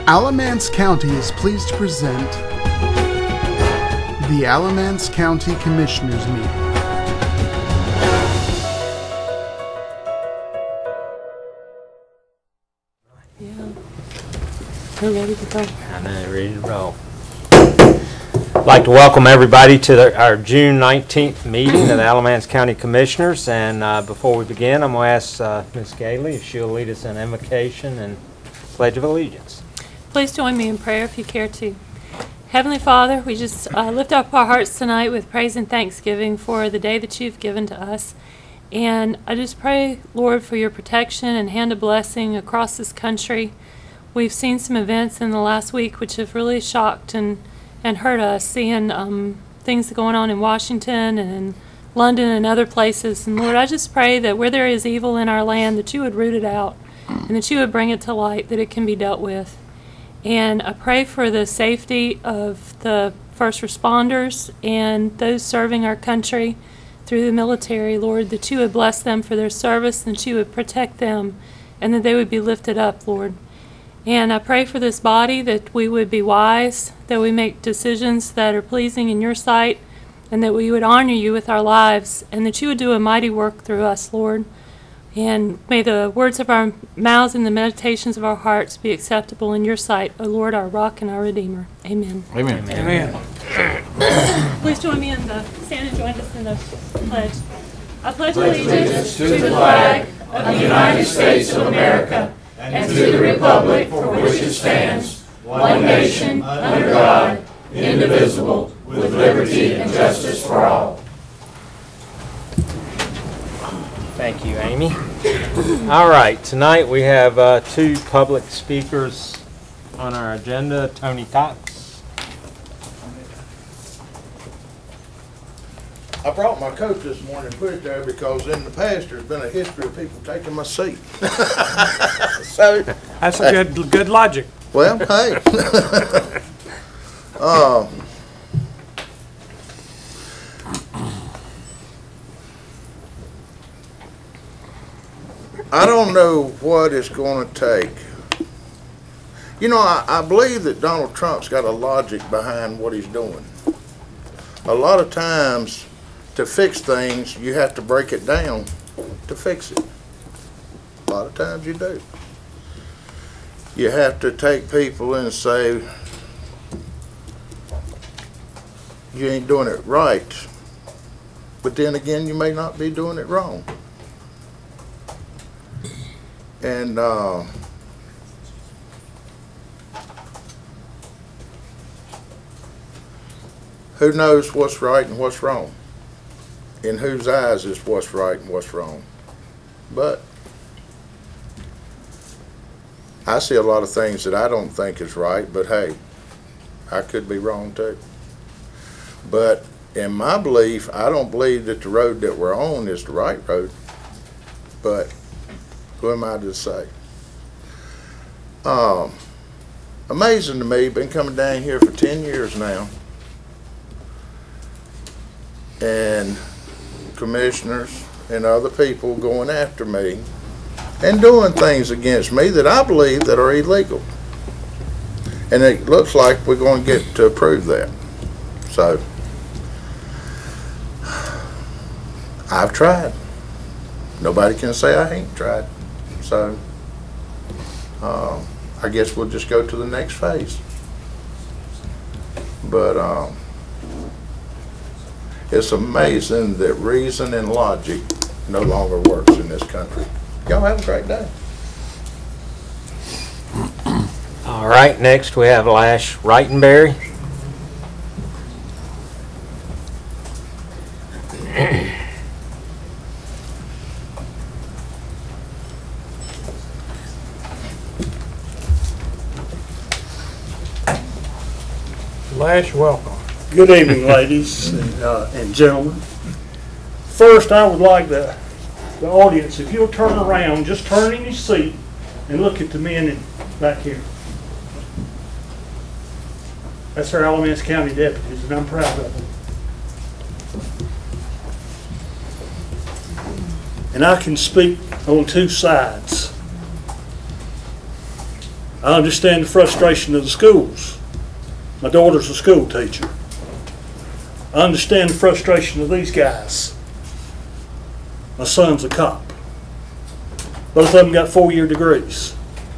Alamance County is pleased to present the Alamance County Commissioners Meeting. Yeah. We're ready to go. I know, ready to roll. I'd like to welcome everybody to our June 19th meeting of the Alamance County Commissioners. And before we begin, I'm going to ask Ms. Gailey if she'll lead us in invocation and Pledge of Allegiance. Please join me in prayer if you care to. Heavenly Father, we just lift up our hearts tonight with praise and thanksgiving for the day that you've given to us. And I just pray, Lord, for your protection and hand of blessing across this country. We've seen some events in the last week which have really shocked and hurt us, seeing things going on in Washington and in London and other places. And Lord, I just pray that where there is evil in our land, that you would root it out and that you would bring it to light, that it can be dealt with. And I pray for the safety of the first responders and those serving our country through the military, Lord, that you would bless them for their service and that you would protect them and that they would be lifted up, Lord. And I pray for this body that we would be wise, that we make decisions that are pleasing in your sight, and that we would honor you with our lives, and that you would do a mighty work through us, Lord. And may the words of our mouths and the meditations of our hearts be acceptable in your sight, O Lord, our rock and our Redeemer. Amen. Amen. Amen. Please join me in the stand and join us in the pledge. I pledge allegiance to the flag of the United States of America and to the republic for which it stands, one nation, under God, indivisible, with liberty and justice for all. Thank you, Amy. All right, tonight we have two public speakers on our agenda. Tony Cox. I brought my coat this morning and put it there because in the past there's been a history of people taking my seat. So that's a good logic. Well, hey. I don't know what it's going to take. You know, I believe that Donald Trump's got a logic behind what he's doing. A lot of times, to fix things, you have to break it down to fix it. A lot of times you do. You have to take people and say, you ain't doing it right. But then again, you may not be doing it wrong. And who knows what's right and what's wrong? In whose eyes is what's right and what's wrong? But I see a lot of things that I don't think is right, but hey, I could be wrong too. But in my belief, I don't believe that the road that we're on is the right road. But who am I to say? Amazing to me, been coming down here for 10 years now. And commissioners and other people going after me and doing things against me that I believe that are illegal. And it looks like we're going to get to approve that. So, I've tried. Nobody can say I ain't tried. So, I guess we'll just go to the next phase. But it's amazing that reason and logic no longer works in this country. Y'all have a great day. All right, next we have Lash Reitenberry. Lash, welcome. Good evening, ladies and gentlemen. First, I would like the audience, if you'll turn around, just turn in your seat and look at the men back here. That's our Alamance County deputies, and I'm proud of them. And I can speak on two sides. I understand the frustration of the schools. My daughter's a school teacher. I understand the frustration of these guys. My son's a cop. Both of them got 4-year degrees.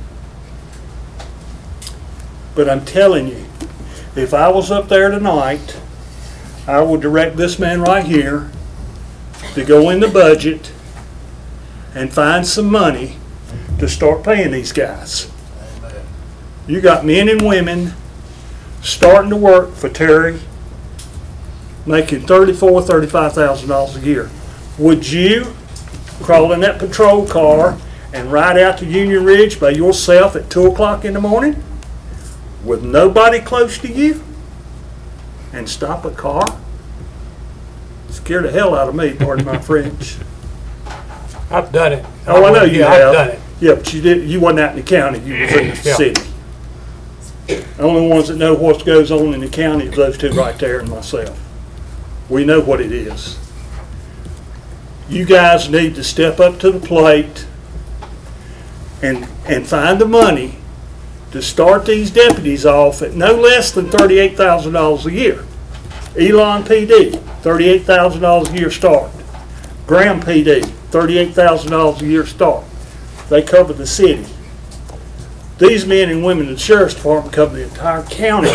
But I'm telling you, if I was up there tonight, I would direct this man right here to go in the budget and find some money to start paying these guys. You got men and women starting to work for Terry, making $34,000, $35,000 a year. Would you crawl in that patrol car and ride out to Union Ridge by yourself at 2 o'clock in the morning with nobody close to you and stop a car? Scared the hell out of me, pardon my French. I've done it. Oh, I know you Yeah, have. I've done it. Yeah, but you wasn't out in the county, you was in the Yeah. city. The only ones that know what goes on in the county is those two right there and myself. We know what it is. You guys need to step up to the plate and find the money to start these deputies off at no less than $38,000 a year. Elon PD, $38,000 a year start. Graham PD, $38,000 a year start. They cover the city. These men and women in the sheriff's department cover the entire county.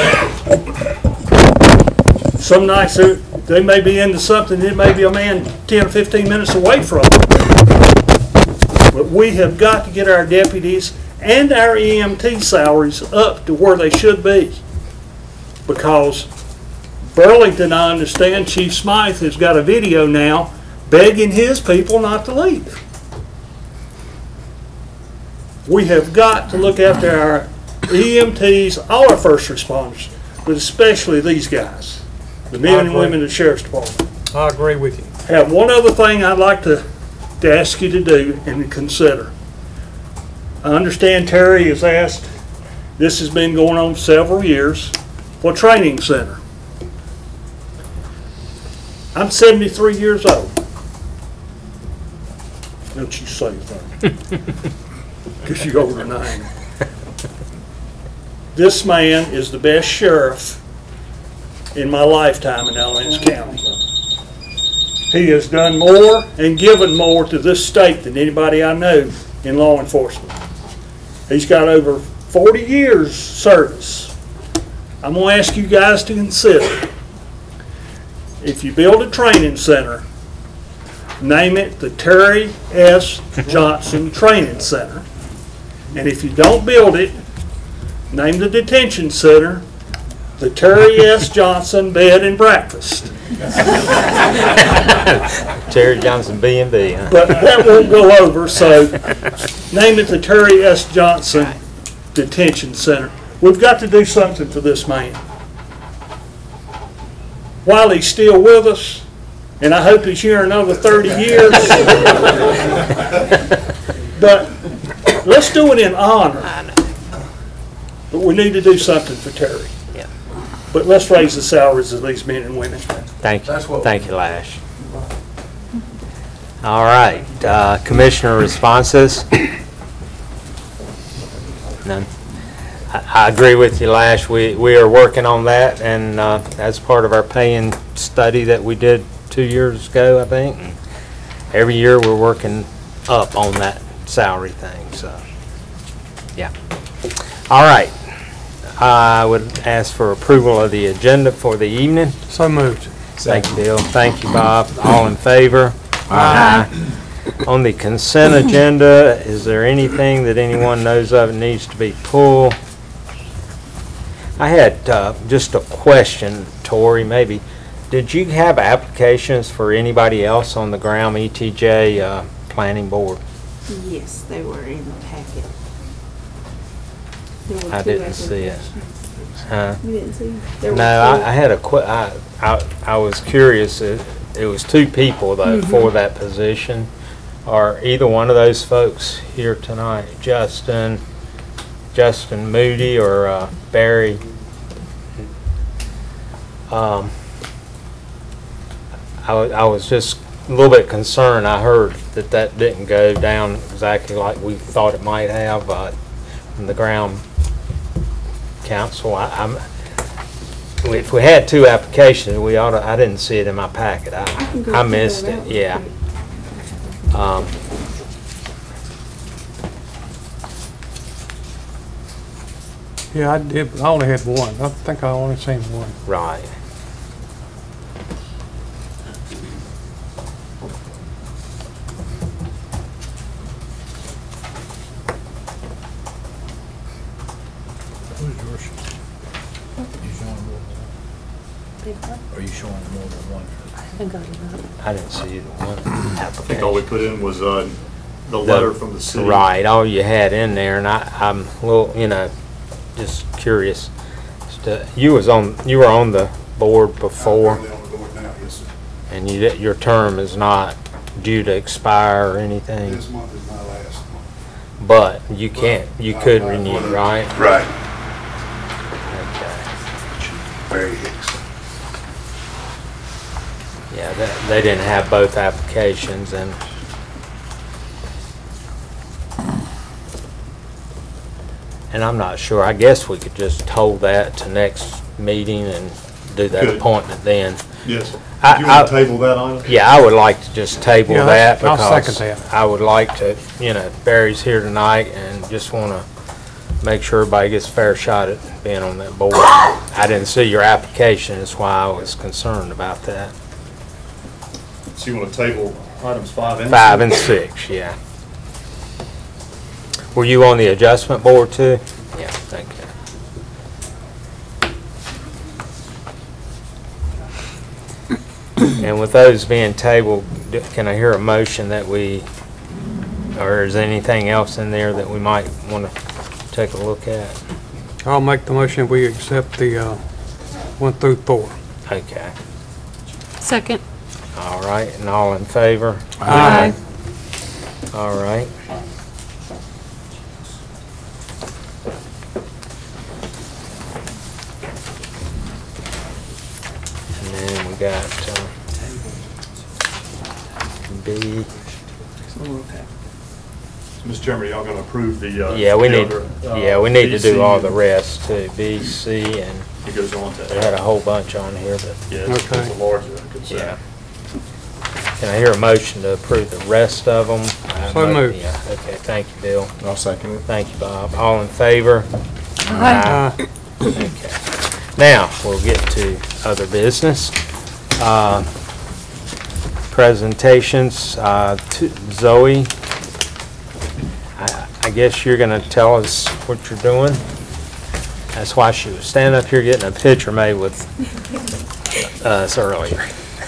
Some nights they may be into something that may be a man 10 or 15 minutes away from them. But we have got to get our deputies and our EMT salaries up to where they should be. Because Burlington, I understand, Chief Smythe has got a video now begging his people not to leave. We have got to look after our EMTs, all our first responders, but especially these guys, the men and women in the Sheriff's Department. I agree with you. I have one other thing I'd like to ask you to do and consider. I understand Terry has asked, this has been going on several years, for a training center. I'm 73 years old. Don't you say that. Because you're older than I am. This man is the best sheriff in my lifetime in Alamance County. He has done more and given more to this state than anybody I know in law enforcement. He's got over 40 years service. I'm going to ask you guys to consider, if you build a training center, name it the Terry S. Johnson Training Center. And if you don't build it, name the detention center the Terry S. Johnson Bed and Breakfast. Terry Johnson B&B, huh? But that won't go over, so name it the Terry S. Johnson Detention Center. We've got to do something for this man. While he's still with us, and I hope he's here another 30 years, but let's do it in honor. But we need to do something for Terry. Yeah. But let's raise the salaries of these men and women. Thank you. Thank you, Lash. All right, commissioner responses? None. I agree with you, Lash. We are working on that, and that's part of our paying study that we did 2 years ago, I think. And every year we're working up on that salary thing, so, yeah. All right. I would ask for approval of the agenda for the evening. So moved. Thank you, Bill. Thank you, Bob. All in favor? Aye. On the consent agenda, is there anything that anyone knows of that needs to be pulled? I had just a question, Tori, maybe. Did you have applications for anybody else on the Graham ETJ planning board? Yes, they were in the packet. There were I two didn't see it. applications. Huh? You didn't see? There No, were two. I had a I was curious. It was two people though for that position. Are either one of those folks here tonight? Justin Moody or Barry? I was just a little bit concerned. I heard that didn't go down exactly like we thought it might have from the Graham council. If we had 2 applications, we ought to, I didn't see it in my packet. can go I through missed that it, real yeah. Yeah, I did, but I only had one. I think I only seen one. Right. Who's yours? You showing more than one? Are you showing more than one? I haven't got it up. I didn't see the one I think all we application. put in was the letter from the city. Right, all you had in there, and I'm a little, just curious. You were on the board before, I'm currently on the board now, yes, sir. and your term is not due to expire or anything, This month is my last month. but you could renew, right? Right. Okay. Barry Hicks. Yeah, they didn't have both applications, and I'm not sure. I guess we could just hold that to next meeting and do that Good. appointment then. Yes. I- Do you want to table that item? Yeah, I would like to just table Yeah, that I'll second because that. I would like to, Barry's here tonight and just want to make sure everybody gets a fair shot at being on that board. I didn't see your application, that's why I was concerned about that. So you want to table items 5 and 6? 5 and 6, yeah. Were you on the adjustment board too? Yeah, thank you. And with those being tabled, can I hear a motion that or is anything else in there that we might want to take a look at? I'll make the motion, we accept the 1 through 4. Okay. Second. All right, and all in favor? Aye. All right. And then we got B. Mr. Chairman, y'all going to approve the Yeah, we need, other, we need to do BC, all the rest too, B, C, and It goes on we had a to, whole bunch on here, but, yeah, Okay. it's a large consent. yeah. Can I hear a motion to approve the rest of them? So moved. Yeah, okay, thank you, Bill. I'll second it. Thank you, Bob. All in favor? Aye. Okay. Now, we'll get to other business. Presentations, Zoe, I guess you're gonna tell us what you're doing? That's why she was standing up here getting a picture made with us earlier.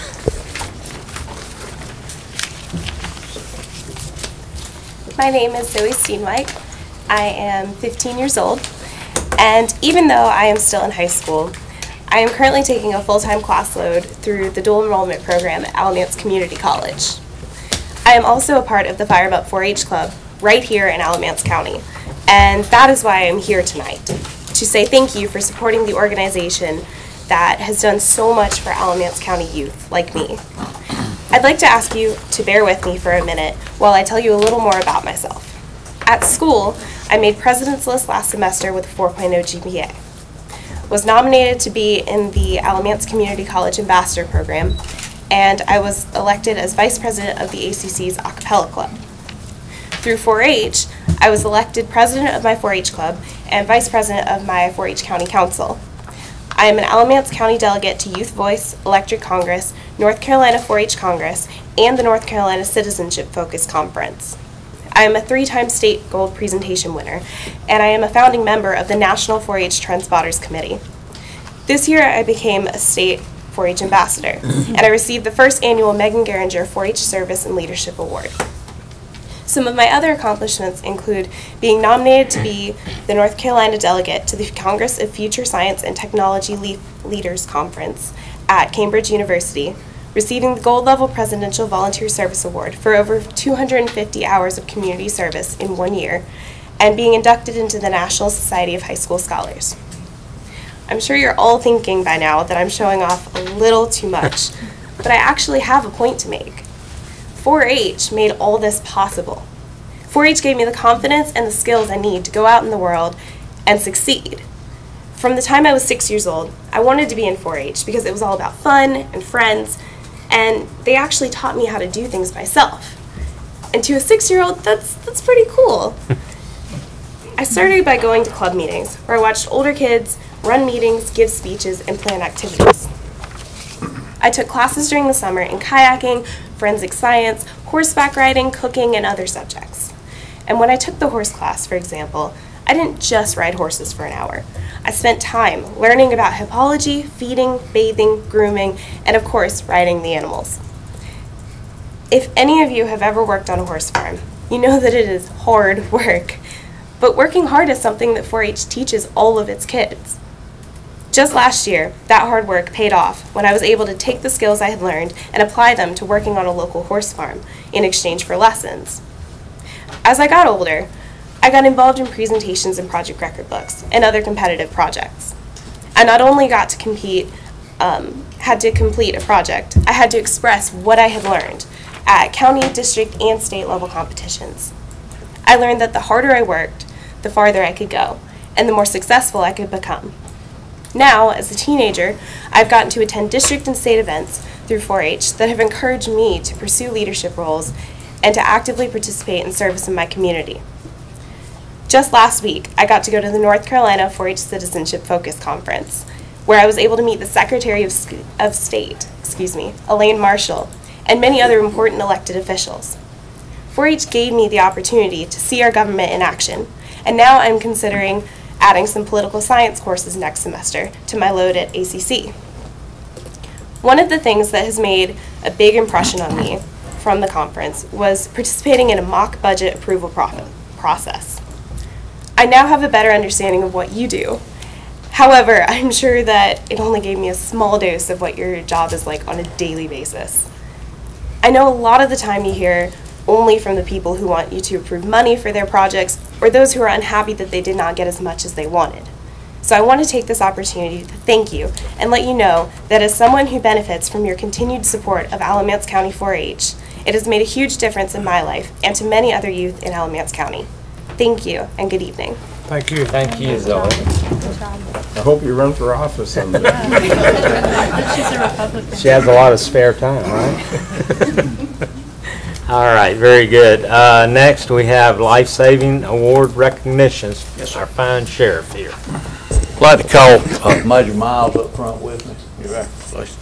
My name is Zoe Steenwijk. I am 15 years old, and even though I am still in high school, I am currently taking a full-time class load through the dual enrollment program at Alamance Community College. I am also a part of the Fire 'em Up 4-H Club right here in Alamance County, and that is why I am here tonight, to say thank you for supporting the organization that has done so much for Alamance County youth like me. I'd like to ask you to bear with me for a minute while I tell you a little more about myself. At school, I made President's List last semester with a 4.0 GPA. Was nominated to be in the Alamance Community College Ambassador Program, and I was elected as Vice President of the ACC's A Cappella Club. Through 4-H, I was elected President of my 4-H Club and Vice President of my 4-H County Council. I am an Alamance County delegate to Youth Voice, Electric Congress, North Carolina 4-H Congress, and the North Carolina Citizenship Focus Conference. I am a 3-time state gold presentation winner, and I am a founding member of the National 4-H Trendspotters Committee. This year I became a state 4-H ambassador, and I received the first annual Megan Geringer 4-H Service and Leadership Award. Some of my other accomplishments include being nominated to be the North Carolina delegate to the Congress of Future Science and Technology Leaders Conference at Cambridge University, receiving the Gold Level Presidential Volunteer Service Award for over 250 hours of community service in 1 year, and being inducted into the National Society of High School Scholars. I'm sure you're all thinking by now that I'm showing off a little too much, but I actually have a point to make. 4-H made all this possible. 4-H gave me the confidence and the skills I need to go out in the world and succeed. From the time I was 6 years old, I wanted to be in 4-H because it was all about fun and friends, and they actually taught me how to do things myself. And to a 6-year-old, that's pretty cool. I started by going to club meetings, where I watched older kids run meetings, give speeches, and plan activities. I took classes during the summer in kayaking, forensic science, horseback riding, cooking, and other subjects. And when I took the horse class, for example, I didn't just ride horses for an hour. I spent time learning about hippology, feeding, bathing, grooming, and of course, riding the animals. If any of you have ever worked on a horse farm, you know that it is hard work. But working hard is something that 4-H teaches all of its kids. Just last year, that hard work paid off when I was able to take the skills I had learned and apply them to working on a local horse farm in exchange for lessons. As I got older, I got involved in presentations and project record books and other competitive projects. I not only got to had to complete a project, I had to express what I had learned at county, district, and state level competitions. I learned that the harder I worked, the farther I could go, and the more successful I could become. Now, as a teenager, I've gotten to attend district and state events through 4-H that have encouraged me to pursue leadership roles and to actively participate in service in my community. Just last week, I got to go to the North Carolina 4-H Citizenship Focus Conference, where I was able to meet the Secretary of State, Elaine Marshall, and many other important elected officials. 4-H gave me the opportunity to see our government in action, and now I'm considering adding some political science courses next semester to my load at ACC. One of the things that has made a big impression on me from the conference was participating in a mock budget approval process. I now have a better understanding of what you do. However, I'm sure that it only gave me a small dose of what your job is like on a daily basis. I know a lot of the time you hear only from the people who want you to approve money for their projects or those who are unhappy that they did not get as much as they wanted. So I want to take this opportunity to thank you and let you know that as someone who benefits from your continued support of Alamance County 4-H, it has made a huge difference in my life and to many other youth in Alamance County. Thank you and good evening. Thank you. Thank you, Zoe. I hope you run for office someday. She's a Republican. She has a lot of spare time, right? All right, very good. Next, we have Life-Saving Award recognitions. Yes, sir. Our fine sheriff here. I'd like to call Major Miles up front with me. You're right, please.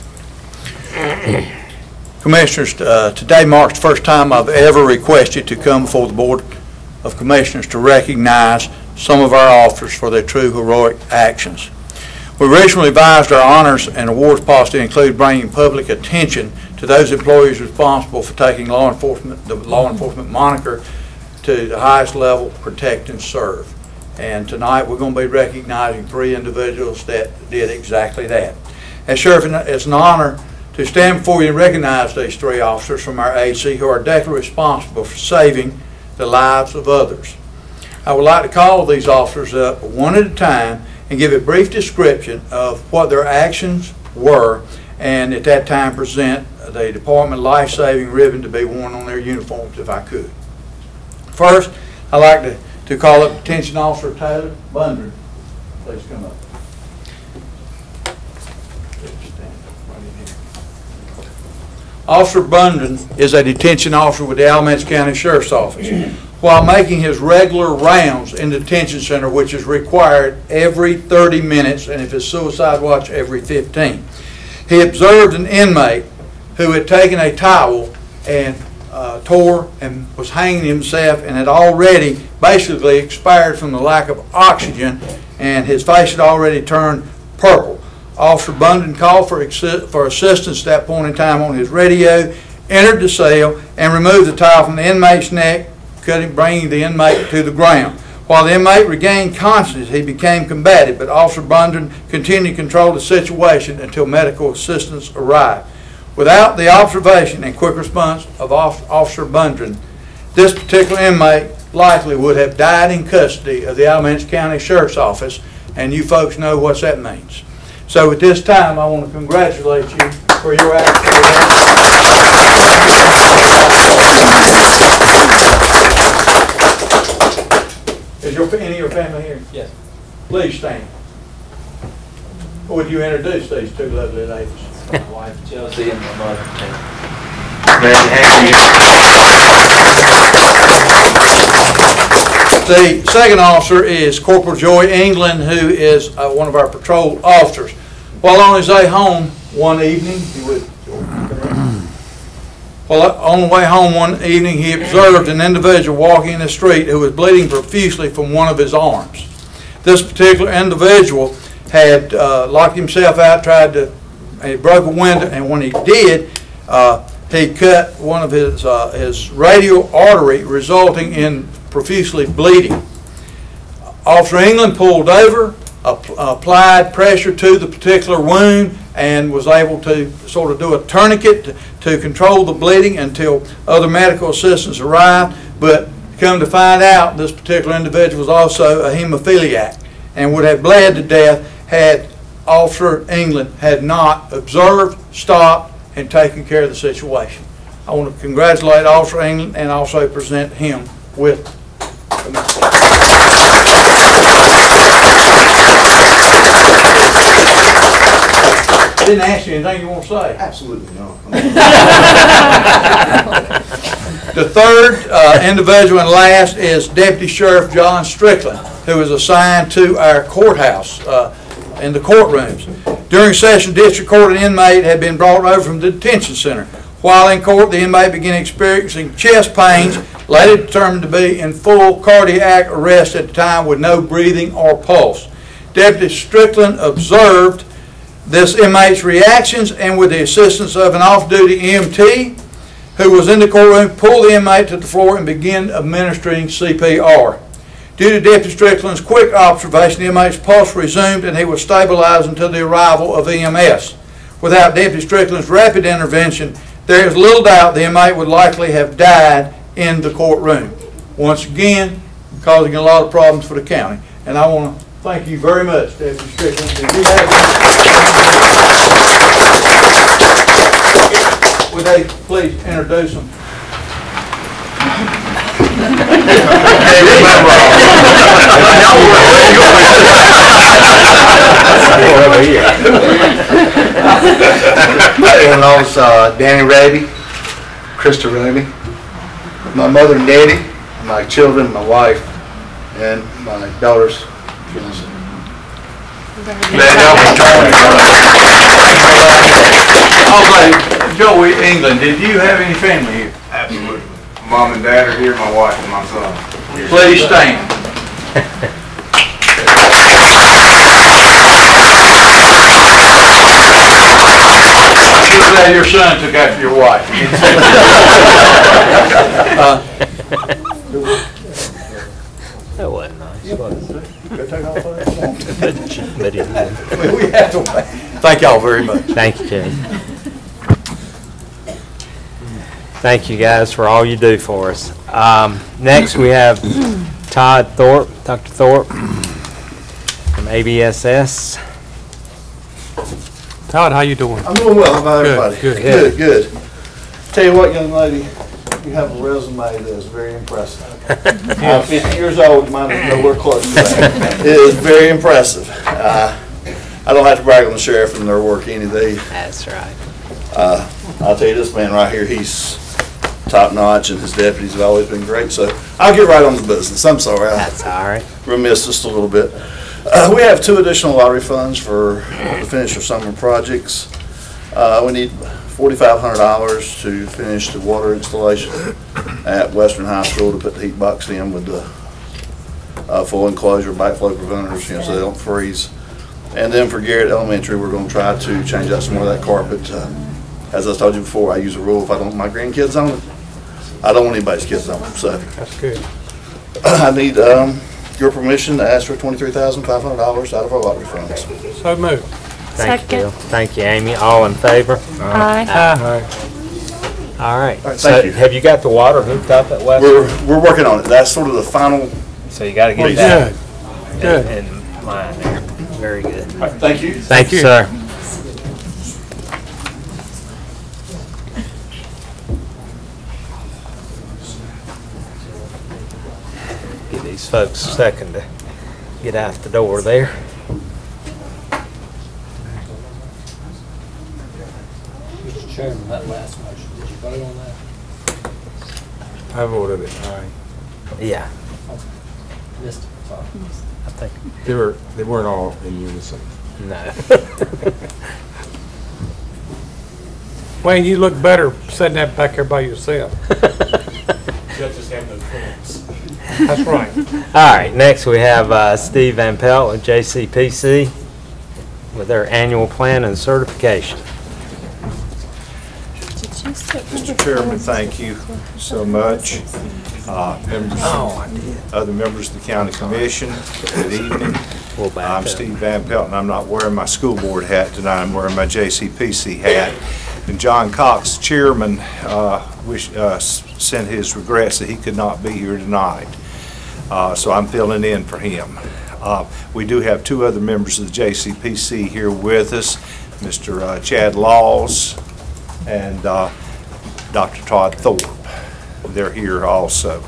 Commissioners, today marks the first time I've ever requested to come before the Board of Commissioners to recognize some of our officers for their true heroic actions. We recently revised our honors and awards policy to include bringing public attention to those employees responsible for taking the law enforcement moniker to the highest level, protect and serve. And tonight we're going to be recognizing 3 individuals that did exactly that. As Sheriff, it's an honor to stand before you and recognize these 3 officers from our AC who are directly responsible for saving the lives of others. I would like to call these officers up one at a time and give a brief description of what their actions were, and at that time present the Department Life-Saving ribbon to be worn on their uniforms if I could. First, I'd like to call up Detention Officer Taylor Bundren. Please come up. Officer Bundren is a detention officer with the Alamance County Sheriff's Office. While making his regular rounds in the detention center, which is required every 30 minutes, and if it's suicide watch, every 15. He observed an inmate who had taken a towel and tore and was hanging himself and had already basically expired from the lack of oxygen, and his face had already turned purple. Officer Bundren called for assistance at that point in time on his radio, entered the cell, and removed the towel from the inmate's neck, bringing the inmate to the ground. While the inmate regained consciousness, he became combative, but Officer Bundren continued to control the situation until medical assistance arrived. Without the observation and quick response of Officer Bundren, this particular inmate likely would have died in custody of the Alamance County Sheriff's Office, and you folks know what that means. So at this time, I want to congratulate you for your action. Is any of your family here? Yes. Please stand. Would you introduce these two lovely ladies? My wife Chelsea and my mother. The second officer is Corporal Joy England, who is one of our patrol officers. While on his way home one evening, on the way home one evening, he observed an individual walking in the street who was bleeding profusely from one of his arms. This particular individual had locked himself out, he broke a window, and when he did, he cut one of his radial artery, resulting in profusely bleeding. Officer England pulled over, applied pressure to the particular wound, and was able to sort of do a tourniquet to control the bleeding until other medical assistance arrived. But come to find out, this particular individual was also a hemophiliac and would have bled to death had Officer England had not observed, stopped, and taken care of the situation. I want to congratulate Officer England and also present him with the medal. I didn't ask you anything you want to say. Absolutely not. The third individual and last is Deputy Sheriff John Strickland, who is assigned to our courthouse in the courtrooms. During session, district court, an inmate had been brought over from the detention center. While in court, the inmate began experiencing chest pains, later determined to be in full cardiac arrest at the time with no breathing or pulse. Deputy Strickland observed this inmate's reactions and with the assistance of an off-duty EMT who was in the courtroom, pulled the inmate to the floor and began administering CPR. Due to Deputy Strickland's quick observation, the inmate's pulse resumed and he was stabilized until the arrival of EMS. Without Deputy Strickland's rapid intervention, there is little doubt the inmate would likely have died in the courtroom. Once again, causing a lot of problems for the county. And I want to thank you very much, Deputy Strickland. Would they please introduce them? My in-laws, Danny Raby, Krista Raby, my mother Nettie, my children, my wife, and my daughter's fiance. Joey England, did you have any family here? Absolutely. Mom and dad are here, my wife and my son. Please stand. You're glad your son took after your wife. That wasn't nice, was it? We have to wait. Thank y'all very much. Thank you, Jay. Thank you guys for all you do for us. Next we have Todd Thorpe, Dr. Thorpe from ABSS. Todd, how you doing? I'm doing well. How about everybody? Good. Good. Tell you what, young lady, you have a resume that is very impressive. I'm 50 years old. Mine is nowhere close to that. It is very impressive. I don't have to brag on the sheriff and their work any day. That's right. I'll tell you, this man right here, he's top notch, and his deputies have always been great. So I'll get right on the business. I'm sorry. That's all right. Remiss just a little bit. We have 2 additional lottery funds to finish our summer projects. We need $4,500 to finish the water installation at Western High School to put the heat box in with the full enclosure, backflow preventers, so they don't freeze. And then for Garrett Elementary, we're going to try to change out some more of that carpet. As I told you before, I use a rule: if I don't want my grandkids on it, I don't want anybody's kids on them. So that's good. I need your permission to ask for $23,500 out of our lottery funds. So moved. Thank you, Bill. Thank you, Amy. All in favor? Aye. All right. All right, So thank you. have you got the water hooked up at Western? We're working on it. That's sort of the final. So you got to get Well, that good. in line there. Very good. All right, thank you. Thank you, sir. Give these folks a second to get out the door there. Mr. Chairman, that last motion, did you vote on that? I voted it aye. Yeah. Missed it, sorry. I think, They weren't all in unison. no. Wayne, you look better sitting that back there by yourself. Judges have no points. That's right. All right, next we have Steve Van Pelt with JCPC with their annual plan and certification. Mr. Chairman, thank you so much. Other members of the county commission, good evening. I'm Steve Van Pelt, and I'm not wearing my school board hat tonight. I'm wearing my JCPC hat. And John Cox, chairman, sent his regrets that he could not be here tonight. So I'm filling in for him. We do have two other members of the JCPC here with us, Mr. Chad Laws and Dr. Todd Thorpe. They're here also.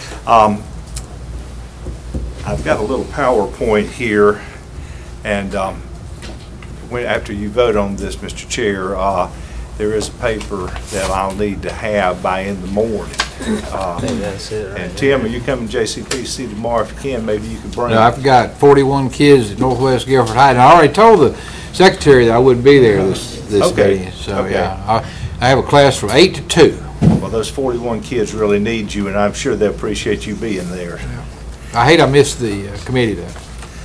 I've got a little PowerPoint here, and after you vote on this, Mr. Chair, there is a paper that I'll need to have by in the morning. That's it right And Tim, are you coming to JCPC tomorrow? If you can, maybe you can bring. No, I've got 41 kids at Northwest Guilford High, and I already told the secretary that I wouldn't be there this day. So Okay. yeah, I have a class from 8 to 2. Well, those 41 kids really need you, and I'm sure they appreciate you being there. I hate I missed the committee though.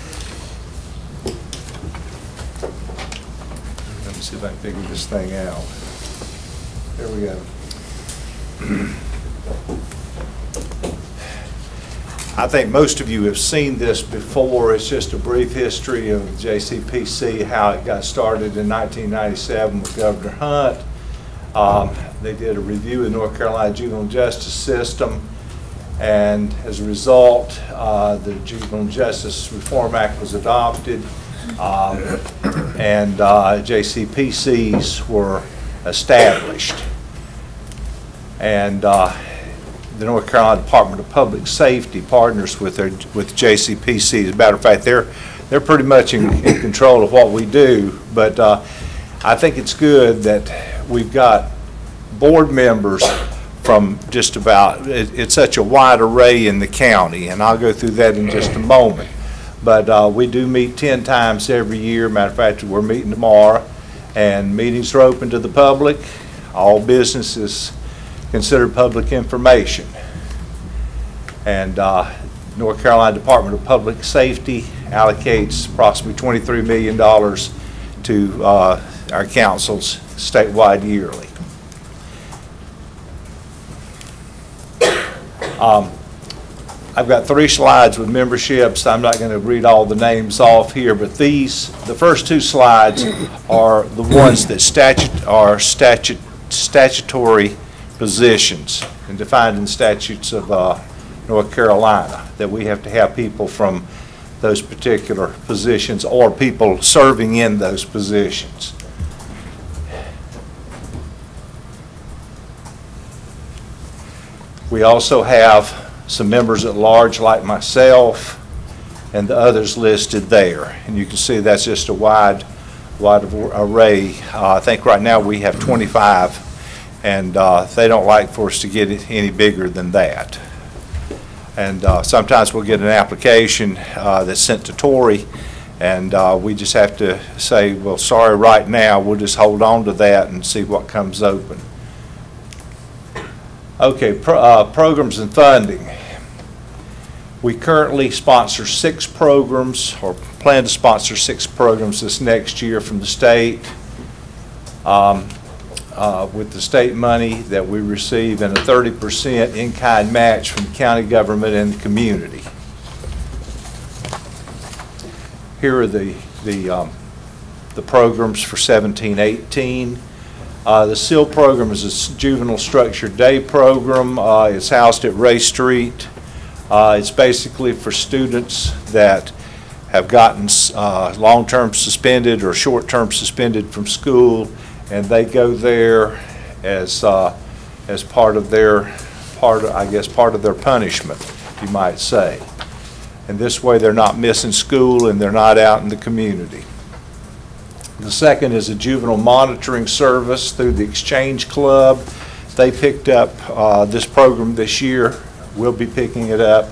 Let me see if I can figure this thing out. There we go. I think most of you have seen this before. It's just a brief history of JCPC, how it got started in 1997 with Governor Hunt. They did a review of the North Carolina juvenile justice system, and as a result, the Juvenile Justice Reform Act was adopted, and JCPCs were established. And the North Carolina Department of Public Safety partners with JCPC. As a matter of fact, they're pretty much in control of what we do. But I think it's good that we've got board members from just about, it's such a wide array in the county, and I'll go through that in just a moment. But we do meet 10 times every year. Matter of fact, we're meeting tomorrow, and meetings are open to the public. All business is considered public information. And North Carolina Department of Public Safety allocates approximately $23 million to our councils statewide yearly. I've got 3 slides with memberships. I'm not going to read all the names off here, but the first 2 slides are the ones that are statutory positions and defined in statutes of North Carolina, that we have to have people from those particular positions or people serving in those positions. We also have some members at large like myself and the others listed there. And you can see that's just a wide array. I think right now we have 25, and they don't like for us to get it any bigger than that. And sometimes we'll get an application that's sent to Tory, and we just have to say, well, sorry, right now, we'll just hold on to that and see what comes open. Okay, programs and funding. We currently sponsor 6 programs, or plan to sponsor 6 programs this next year from the state, with the state money that we receive and a 30% in-kind match from the county government and the community. Here are the programs for 17-18. The SEAL program is a juvenile structured day program. It's housed at Ray Street. It's basically for students that have gotten long-term suspended or short-term suspended from school, and they go there as part of their punishment, you might say. And this way they're not missing school and they're not out in the community. The second is a juvenile monitoring service through the Exchange Club. They picked up this program this year. We'll be picking it up.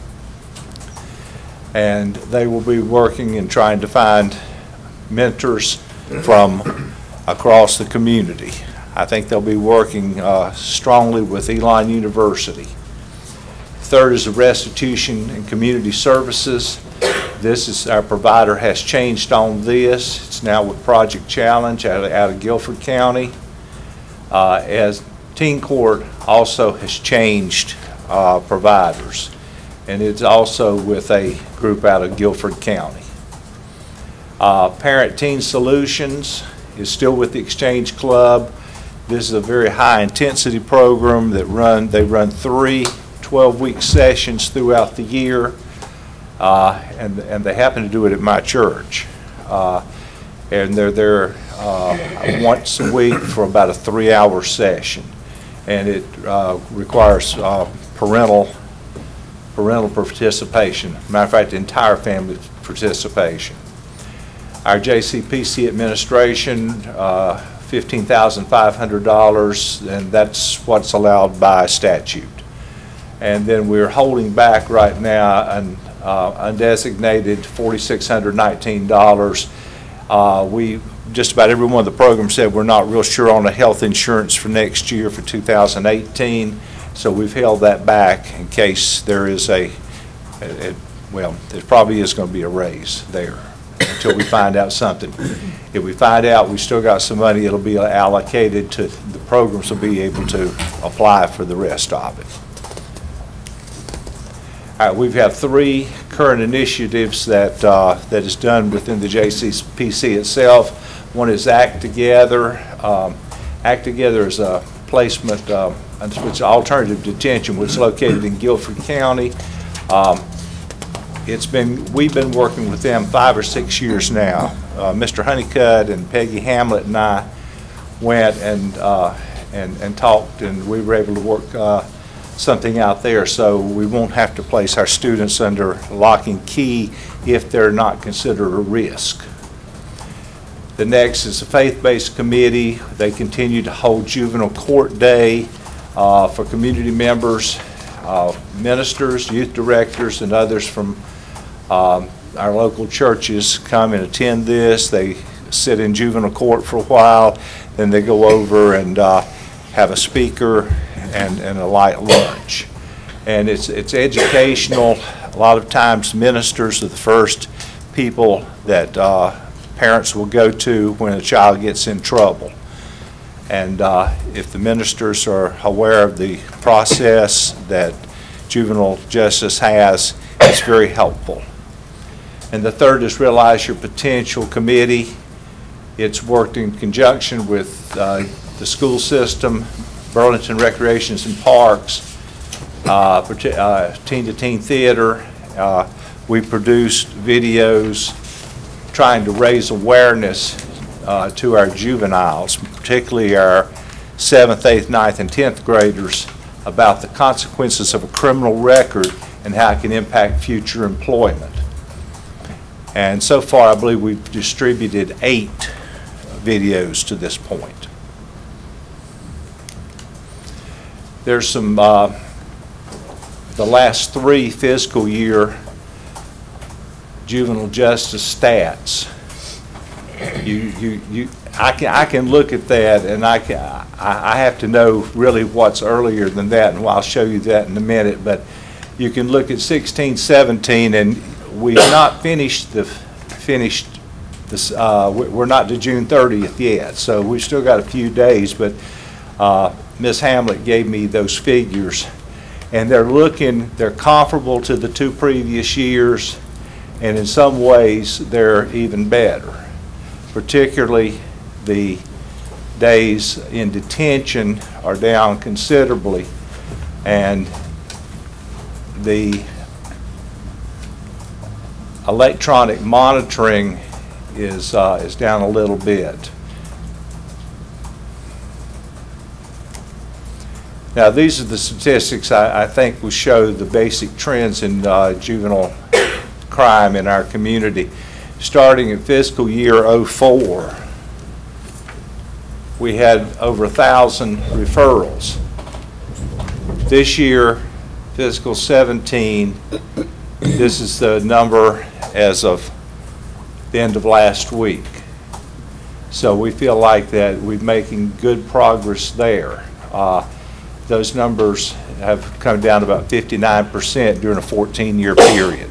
And they will be working and trying to find mentors from across the community. I think they'll be working strongly with Elon University. Third is the restitution and community services. This is, our provider has changed on this. It's now with Project Challenge out of Guilford County. As Teen Court also has changed providers, and it's also with a group out of Guilford County. Parent Teen Solutions is still with the Exchange Club. This is a very high intensity program that they run 3 12-week sessions throughout the year, and they happen to do it at my church. And they're there once a week for about a 3-hour session, and it requires parental participation. Matter of fact, the entire family participation. Our JCPC administration, $15,500, and that's what's allowed by statute. And then we're holding back right now an undesignated $4,619. We just about every one of the programs said we're not real sure on the health insurance for next year for 2018, so we've held that back in case there is well, there probably is going to be a raise there until we find out something. If we find out we still got some money, it'll be allocated to the programs will be able to apply for the rest of it. All right, we've had 3 current initiatives that is done within the JCPC itself. One is Act Together. Act Together is a placement, which is alternative detention, which is located in Guilford County. We've been working with them 5 or 6 years now. Mr. Honeycutt and Peggy Hamlet and I went and talked, and we were able to work something out there, so we won't have to place our students under lock and key if they're not considered a risk. The next is a faith-based committee. They continue to hold juvenile court day for community members, ministers, youth directors, and others from our local churches come and attend this. They sit in juvenile court for a while, then they go over and have a speaker and a light lunch. And it's educational. A lot of times ministers are the first people that parents will go to when a child gets in trouble. And if the ministers are aware of the process that juvenile justice has, it's very helpful. And the third is Realize Your Potential Committee. It's worked in conjunction with the school system, Burlington Recreations and Parks, Teen to Teen Theater. We produced videos trying to raise awareness to our juveniles, particularly our 7th, 8th, 9th, and 10th graders, about the consequences of a criminal record and how it can impact future employment. And so far, I believe we've distributed 8 videos to this point. There's some, the last 3 fiscal year juvenile justice stats. I can look at that, and I have to know really what's earlier than that, and I'll show you that in a minute. But you can look at 16, 17, and we've not finished this. We're not to June 30th yet, so we've still got a few days. But Ms. Hamlet gave me those figures, and they're comparable to the 2 previous years, and in some ways they're even better. Particularly the days in detention are down considerably, and the electronic monitoring is down a little bit. Now, these are the statistics I think will show the basic trends in juvenile crime in our community. starting in fiscal year '04, we had over 1,000 referrals. This year, fiscal 17, this is the number as of the end of last week. So we feel like that we're making good progress there. Those numbers have come down to about 59% during a 14-year period.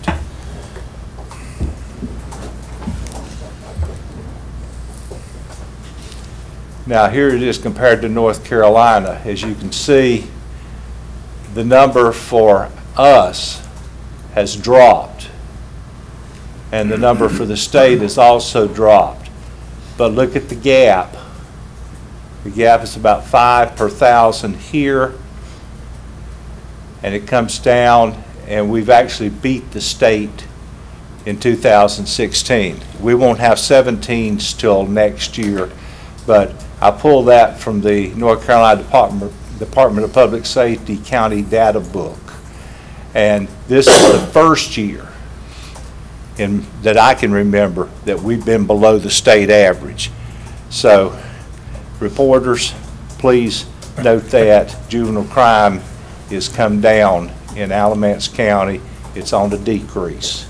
Now here it is compared to North Carolina. As you can see, the number for us has dropped, and the number for the state has also dropped. But look at the gap. The gap is about 5 per 1,000 here, and it comes down, and we've actually beat the state in 2016. We won't have 17s till next year, but I pulled that from the North Carolina Department of Public Safety County Data Book. And this is the first year that I can remember that we've been below the state average. So, reporters, please note that juvenile crime has come down in Alamance County. It's on the decrease.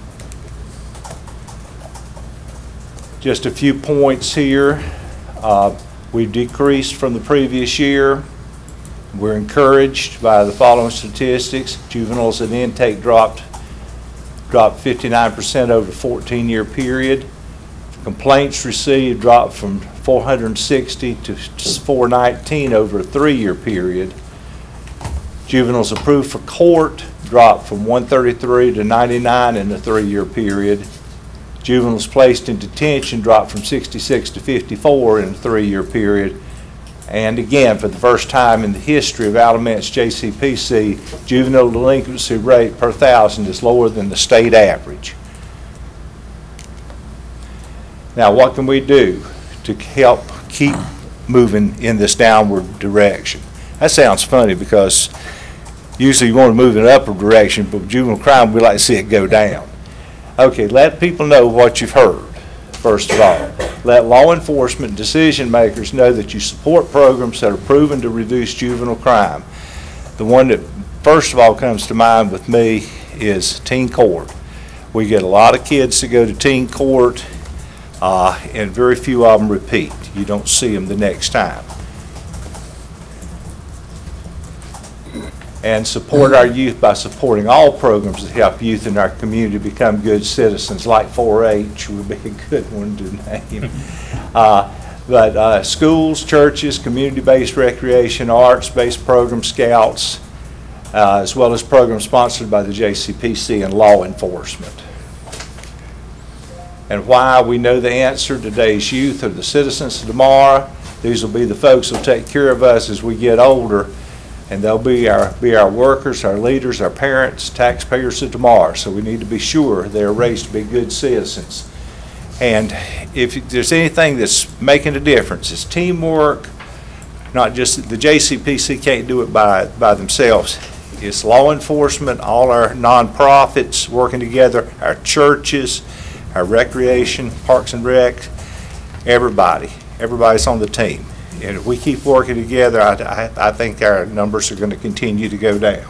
Just a few points here. We decreased from the previous year. We're encouraged by the following statistics. Juveniles in intake dropped 59% over a 14-year period. Complaints received dropped from 460 to 419 over a 3-year period. Juveniles approved for court dropped from 133 to 99 in a 3-year period. Juveniles placed in detention dropped from 66 to 54 in a 3-year period. And again, for the first time in the history of Alamance JCPC, juvenile delinquency rate per 1,000 is lower than the state average. Now, what can we do to help keep moving in this downward direction? That sounds funny because usually you want to move in an upward direction, but with juvenile crime, we like to see it go down. Okay, let people know what you've heard, first of all. Let law enforcement decision makers know that you support programs that are proven to reduce juvenile crime. The one that first of all comes to mind with me is teen court. We get a lot of kids to go to teen court, and very few of them repeat. You don't see them the next time. And support our youth by supporting all programs that help youth in our community become good citizens, like 4-H would be a good one to name. But schools, churches, community-based recreation, arts-based programs, scouts, as well as programs sponsored by the JCPC and law enforcement. And why? We know the answer. Today's youth are the citizens of tomorrow. These will be the folks who will take care of us as we get older. And they'll be our workers, our leaders, our parents, taxpayers of tomorrow. So we need to be sure they're raised to be good citizens. And if there's anything that's making a difference, it's teamwork. Not just the JCPC can't do it by themselves. It's law enforcement, all our nonprofits working together, our churches, our recreation, parks and rec, everybody's on the team. And if we keep working together, I think our numbers are going to continue to go down.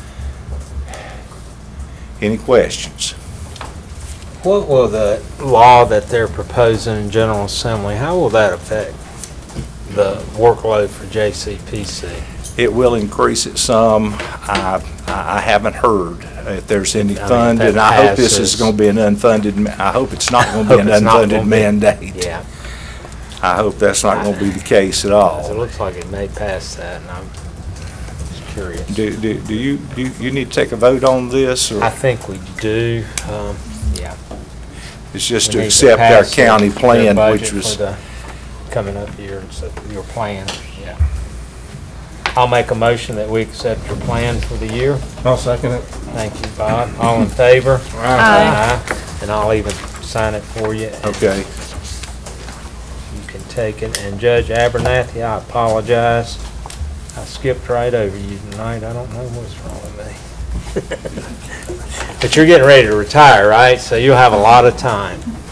Any questions? What will the law that they're proposing in General Assembly, how will that affect the workload for JCPC? It will increase it some. I haven't heard if there's any fund, and I hope this is going to be an unfunded, I hope it's not going to be an unfunded mandate. Yeah. I hope that's not going to be the case at all. It looks like it may pass that, and I'm just curious. Do you need to take a vote on this? Or? I think we do. Yeah. It's just to accept our county plan, which was coming up year. So your plan, yeah. I'll make a motion that we accept your plan for the year. I'll second it. Thank you, Bob. All in favor? Aye. And I'll even sign it for you. Okay. Take it. And Judge Abernathy, I apologize. I skipped right over you tonight. I don't know what's wrong with me. But you're getting ready to retire, right? So you'll have a lot of time.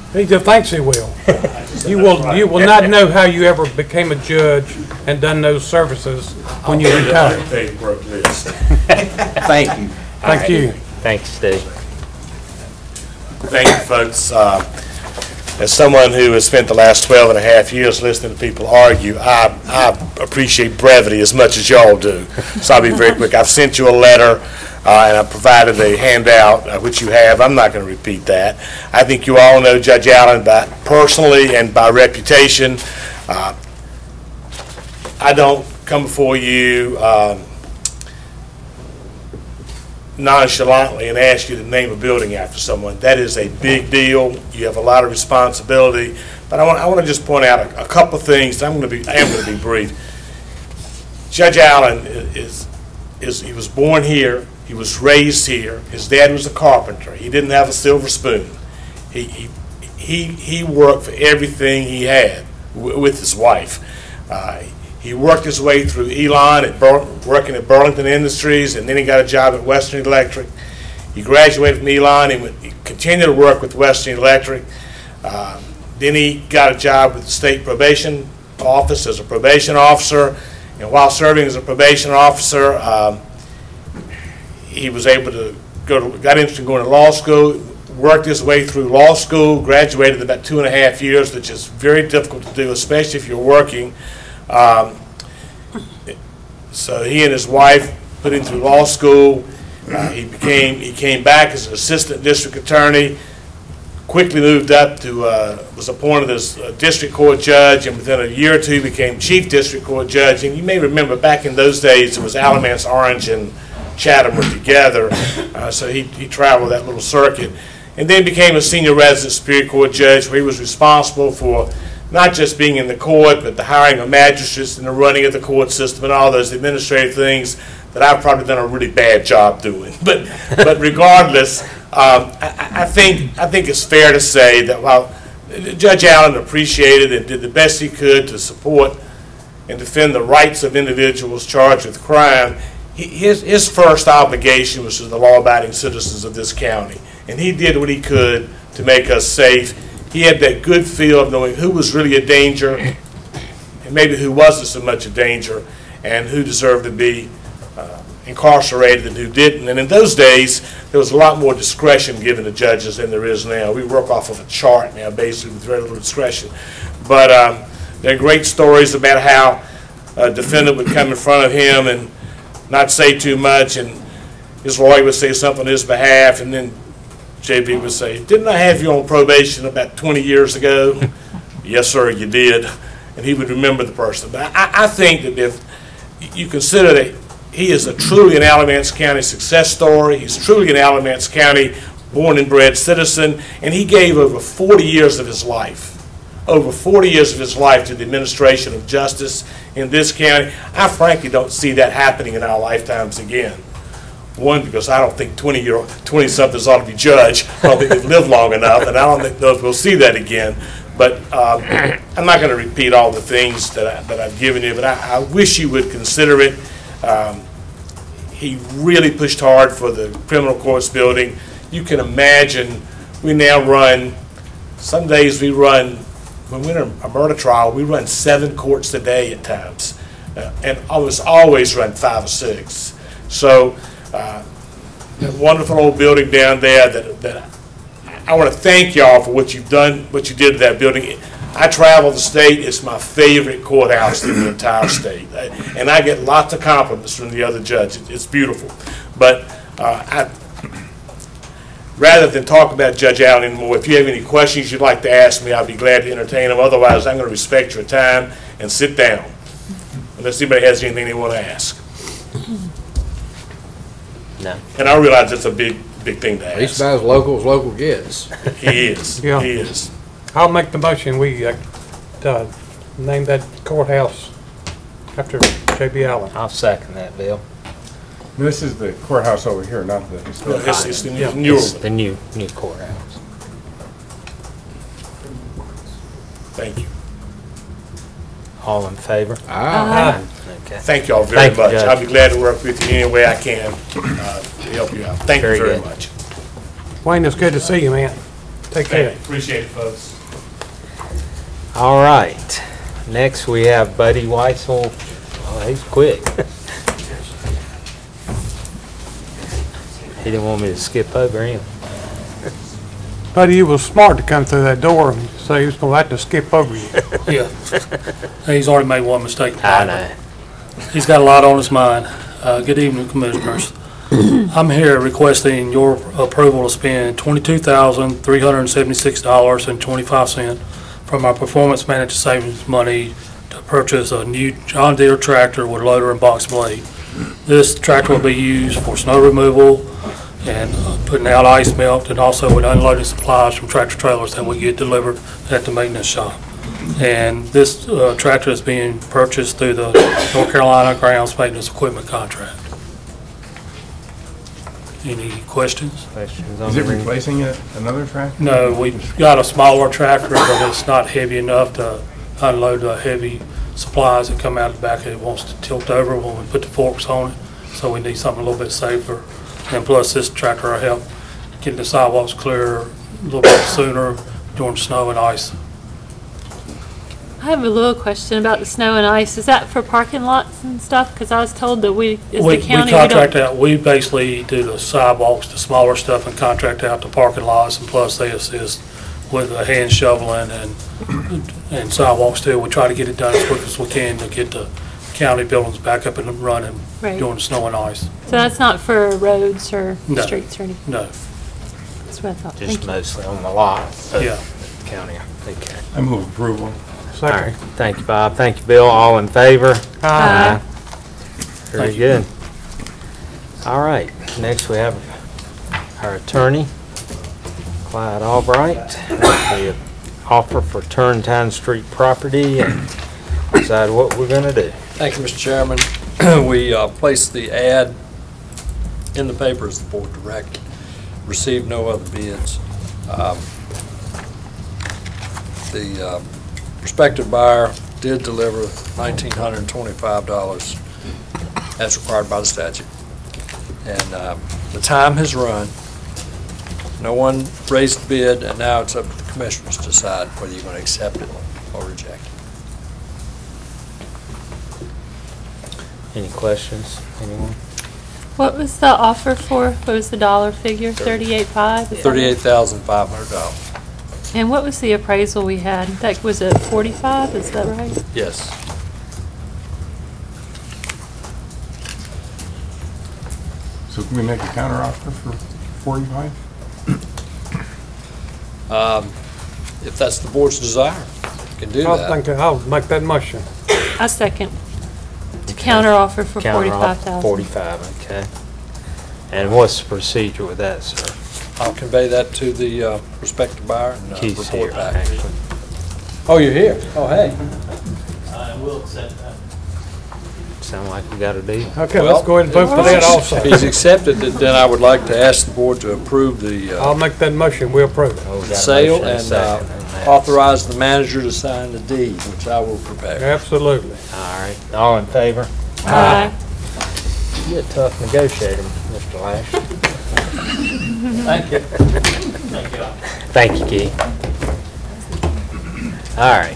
He just thinks he will. You will not know how you ever became a judge and done those services when you retired. Thank you. Thank you. Thanks, Steve. Thank you, folks. As someone who has spent the last 12 and a half years listening to people argue, I appreciate brevity as much as y'all do. So I'll be very quick. I've sent you a letter, and I've provided a handout, which you have. I'm not going to repeat that. I think you all know Judge Allen personally and by reputation. I don't come before you nonchalantly and ask you to name a building after someone. That is a big deal. You have a lot of responsibility. But I want to just point out a couple of things. I am going to be brief. Judge Allen he was born here. He was raised here. His dad was a carpenter. He didn't have a silver spoon. He worked for everything he had with his wife. He worked his way through Elon, working at Burlington Industries, and then he got a job at Western Electric. He graduated from Elon and he continued to work with Western Electric. Then he got a job with the State Probation Office as a probation officer. And while serving as a probation officer, he was able to got interested in going to law school, worked his way through law school, graduated in about 2.5 years, which is very difficult to do, especially if you're working. So he and his wife put him through law school. He came back as an assistant district attorney, quickly moved up to, was appointed as a district court judge, and within a year or two became chief district court judge. And you may remember back in those days it was Alamance, Orange, and Chatham were together, so he traveled that little circuit. And then became a senior resident Superior Court judge, where he was responsible for not just being in the court, but the hiring of magistrates and the running of the court system and all those administrative things that I've probably done a really bad job doing. But regardless, I think it's fair to say that while Judge Allen appreciated and did the best he could to support and defend the rights of individuals charged with crime, his first obligation was to the law-abiding citizens of this county. And he did what he could to make us safe. He had that good feel of knowing who was really a danger and maybe who wasn't so much a danger and who deserved to be incarcerated and who didn't. And in those days, there was a lot more discretion given to judges than there is now. We work off of a chart now, basically, with very little discretion. But there are great stories about how a defendant would come in front of him and not say too much, and his lawyer would say something on his behalf, and then JB would say, "Didn't I have you on probation about 20 years ago?" "Yes, sir, you did." And he would remember the person. But I think that if you consider that he is truly an Alamance County success story, he's truly an Alamance County born and bred citizen, and he gave over 40 years of his life, to the administration of justice in this county. I frankly don't see that happening in our lifetimes again. One, because I don't think 20-somethings ought to be judged. I don't think they've lived long enough, and I don't know if we'll see that again. But I'm not going to repeat all the things that I've given you, but I wish you would consider it. He really pushed hard for the criminal courts building. You can imagine we now run, some days we run, when we're in a murder trial, we run 7 courts a day at times, and almost always run 5 or 6. So that wonderful old building down there that I want to thank y'all for what you've done, what you did to that building. I travel the state. It's my favorite courthouse in the entire state. And I get lots of compliments from the other judges. It's beautiful. But rather than talk about Judge Allen anymore, if you have any questions you'd like to ask me, I'll be glad to entertain them. Otherwise, I'm going to respect your time and sit down, unless anybody has anything they want to ask. No. And I realize it's a big thing to ask. He's about as local as local gets. He is. Yeah. He is. I'll make the motion, we name that courthouse after J.B. Allen. I'll second that, Bill. This is the courthouse over here, not the historic. It's the new one. It's the new courthouse. Thank you. All in favor? Aye. Okay. Thank you all very much. Judge. I'll be glad to work with you any way I can to help you out. Thank you very much. Wayne, it's good to see you, man. Take care. Appreciate it, folks. All right. Next, we have Buddy Weissel. Oh, he's quick. He didn't want me to skip over him. Buddy, you was smart to come through that door and say he was gonna have to skip over you. Yeah. He's already made one mistake. I know. He's got a lot on his mind. Good evening, Commissioners. I'm here requesting your approval to spend $22,376.25 from our performance manager savings money to purchase a new John Deere tractor with loader and box blade. This tractor will be used for snow removal and putting out ice melt, and also with unloading supplies from tractor trailers that we get delivered at the maintenance shop. And this tractor is being purchased through the North Carolina Grounds Maintenance Equipment Contract. Any questions? Is it replacing another tractor? No, we've got a smaller tractor, but it's not heavy enough to unload the heavy supplies that come out the back. It wants to tilt over when we put the forks on it, so we need something a little bit safer. And plus, this tractor will help get the sidewalks clear a little bit sooner during snow and ice. I have a little question about the snow and ice. Is that for parking lots and stuff? Because I was told that We the county, contract out, we basically do the sidewalks, the smaller stuff, and contract out the parking lots, and plus they assist with the hand shoveling and sidewalks too. We try to get it done as quick as we can to get the county buildings back up and running during the snow and ice. So that's not for roads or No. streets or anything? No. That's what I thought. Just Thank you. mostly on the lot. Yeah. County. Okay. I move approval. All right. Thank you, Bob. Thank you, Bill. All in favor? Aye. Very Thank you. good. All right. Next, we have our attorney, Clyde Albright. The offer for Turntine Street property and decide what we're going to do. Thank you, Mr. Chairman. We placed the ad in the paper as the board directed. Received no other bids. The prospective buyer did deliver $1,925 as required by the statute. And the time has run. No one raised the bid, and now it's up to the commissioners to decide whether you're going to accept it or reject it. Any questions? Anyone? What was the offer for? What was the dollar figure? 38.5? $38,500. And what was the appraisal we had? That was at 45, is that right? Yes. So can we make a counteroffer for 45? If that's the board's desire, you can do that. I'll make that motion. I second. To counter offer for Counter offer, 45,000. 45, okay. And what's the procedure with that, sir? I'll convey that to the prospective buyer and He's report here, back. actually. Oh, you're here? Oh, hey. I will accept that. Sound like we got a deal? Okay, let's go ahead and vote for that also. If he's accepted, then I would like to ask the board to approve the I'll make that motion, we approve it. Oh, we got a sale motion and a and second on that. authorize the manager to sign the deed, which I will prepare. Absolutely. All right, all in favor? Aye. You're a tough negotiator, Mr. Lash. Thank you. Thank you. Thank you, Keith. All right.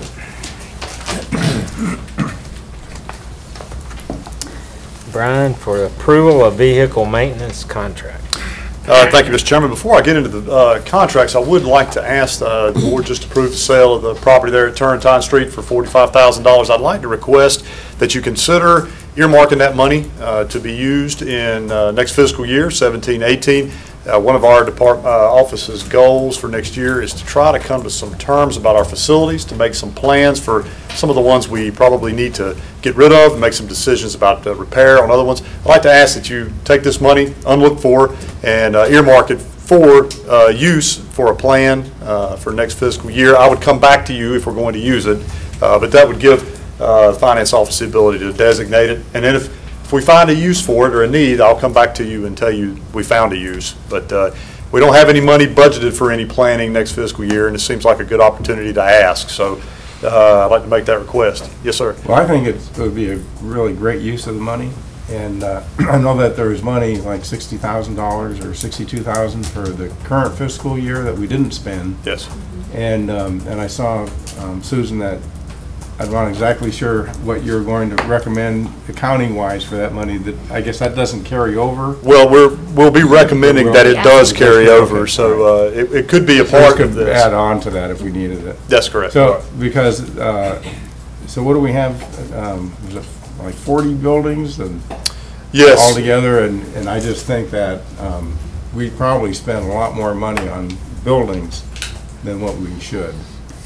Brian, for approval of vehicle maintenance contract. Thank you, Mr. Chairman. Before I get into the contracts, I would like to ask the board just to approve the sale of the property there at Turntine Street for $45,000. I'd like to request that you consider earmarking that money to be used in next fiscal year, 17-18. One of our office's goals for next year is to try to come to some terms about our facilities, to make some plans for some of the ones we probably need to get rid of, and make some decisions about repair on other ones. I'd like to ask that you take this money, unlooked for, and earmark it for use for a plan for next fiscal year. I would come back to you if we're going to use it, but that would give the finance office the ability to designate it. And then if we find a use for it or a need, I'll come back to you and tell you we found a use. But we don't have any money budgeted for any planning next fiscal year, and it seems like a good opportunity to ask. So I'd like to make that request. Yes, sir. Well, I think it would be a really great use of the money. And I know that there is money, like $60,000 or $62,000 for the current fiscal year that we didn't spend. Yes. And I saw, Susan, that I'm not exactly sure what you're going to recommend accounting-wise for that money. That I guess that doesn't carry over. Well, we'll be recommending that it does carry over, so it could be a part of this. Add on to that if we needed it. That's correct. So because so what do we have? Was it like 40 buildings and yes, all together? And I just think that we probably spend a lot more money on buildings than what we should.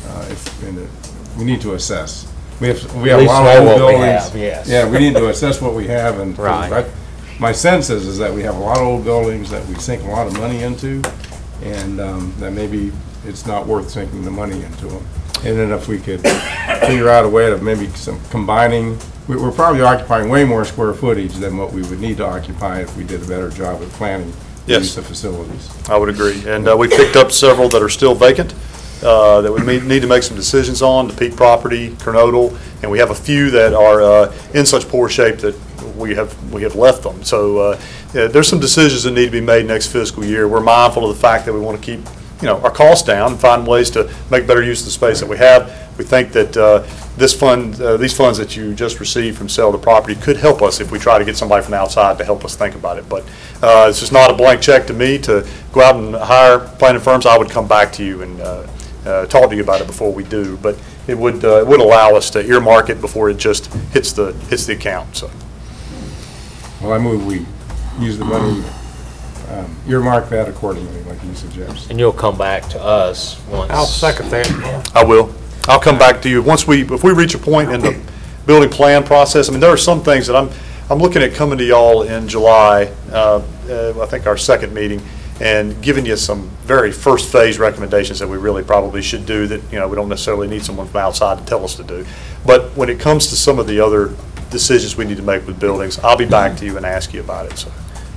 We need to assess. We have a lot of old buildings. Yes. Yeah, we need to assess what we have, and Right. my sense is that we have a lot of old buildings that we sink a lot of money into, and that maybe it's not worth sinking the money into them. And then if we could figure out a way of maybe some combining, we're probably occupying way more square footage than what we would need to occupy if we did a better job at planning the Yes. use of facilities. I would agree. And we picked up several that are still vacant that we need to make some decisions on, the Peak property, Kernodle, and we have a few that are in such poor shape that we have left them. So there's some decisions that need to be made next fiscal year. We're mindful of the fact that we want to keep our costs down and find ways to make better use of the space that we have. We think that these funds that you just received from sale of the property could help us if we try to get somebody from the outside to help us think about it. But it's just not a blank check to me to go out and hire planning firms. I would come back to you and talk to you about it before we do. But it would allow us to earmark it before it just hits the account. So. Well, I move we use the money, earmark that accordingly, like you suggest. And you'll come back to us once. I'll second that. I will. I'll come back to you if we reach a point in the building plan process. I mean, there are some things that I'm looking at coming to y'all in July, I think our second meeting, and giving you some very first phase recommendations that we really probably should do that, we don't necessarily need someone from outside to tell us to do. But when it comes to some of the other decisions we need to make with buildings, I'll be back to you and ask you about it. So.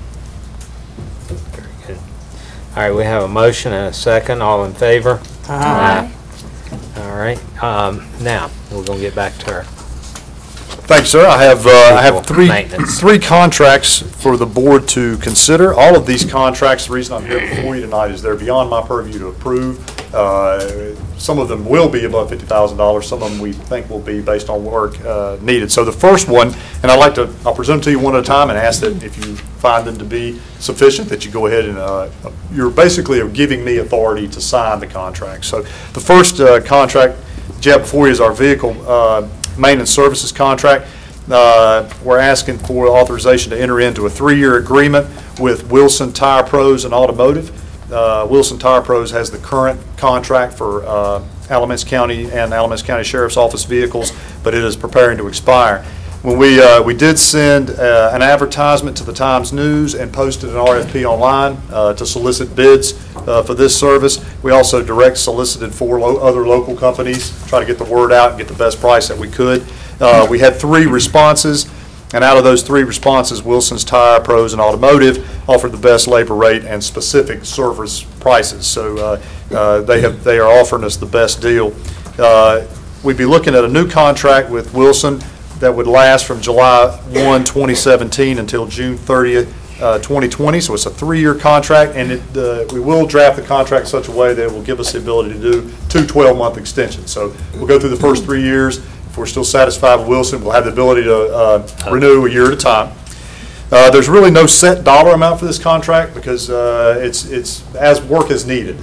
Very good. All right, we have a motion and a second. All in favor? Aye. All right. Now, we're going to get back to our Thanks, sir. I have Maintenance. three contracts for the board to consider. All of these contracts, the reason I'm here before you tonight is they're beyond my purview to approve. Some of them will be above $50,000. Some of them we think will be based on work needed. So the first one, and I'll present them to you one at a time and ask that if you find them to be sufficient, that you go ahead and you're basically giving me authority to sign the contract. So the first contract that you have before you is our vehicle maintenance services contract. We're asking for authorization to enter into a 3-year agreement with Wilson Tire Pros and Automotive. Wilson Tire Pros has the current contract for Alamance County and Alamance County Sheriff's Office vehicles, but it is preparing to expire. When we did send an advertisement to the Times News and posted an RFP online to solicit bids for this service. We also direct solicited 4 other local companies, try to get the word out and get the best price that we could. We had 3 responses, and out of those 3 responses, Wilson's Tire Pros and Automotive offered the best labor rate and specific service prices. So they are offering us the best deal. We'd be looking at a new contract with Wilson that would last from July 1, 2017 until June 30th, 2020. So it's a 3-year contract, and we will draft the contract in such a way that it will give us the ability to do 2 12-month extensions. So we'll go through the first 3 years. If we're still satisfied with Wilson, we'll have the ability to renew a year at a time. There's really no set dollar amount for this contract because it's as work is needed.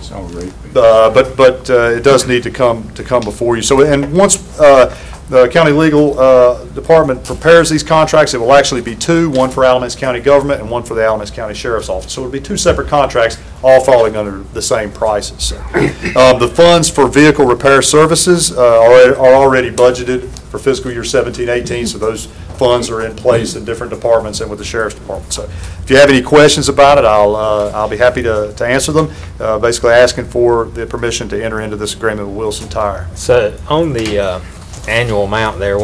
But it does need to come before you. So, and once the county legal department prepares these contracts, it will actually be 2, one for Alamance County government and one for the Alamance County Sheriff's Office. So it'll be 2 separate contracts, all falling under the same prices. So, the funds for vehicle repair services are already budgeted for fiscal year 17-18, so those funds are in place in different departments and with the Sheriff's Department. So if you have any questions about it, I'll be happy to answer them. Basically asking for the permission to enter into this agreement with Wilson Tire. So on the annual amount there,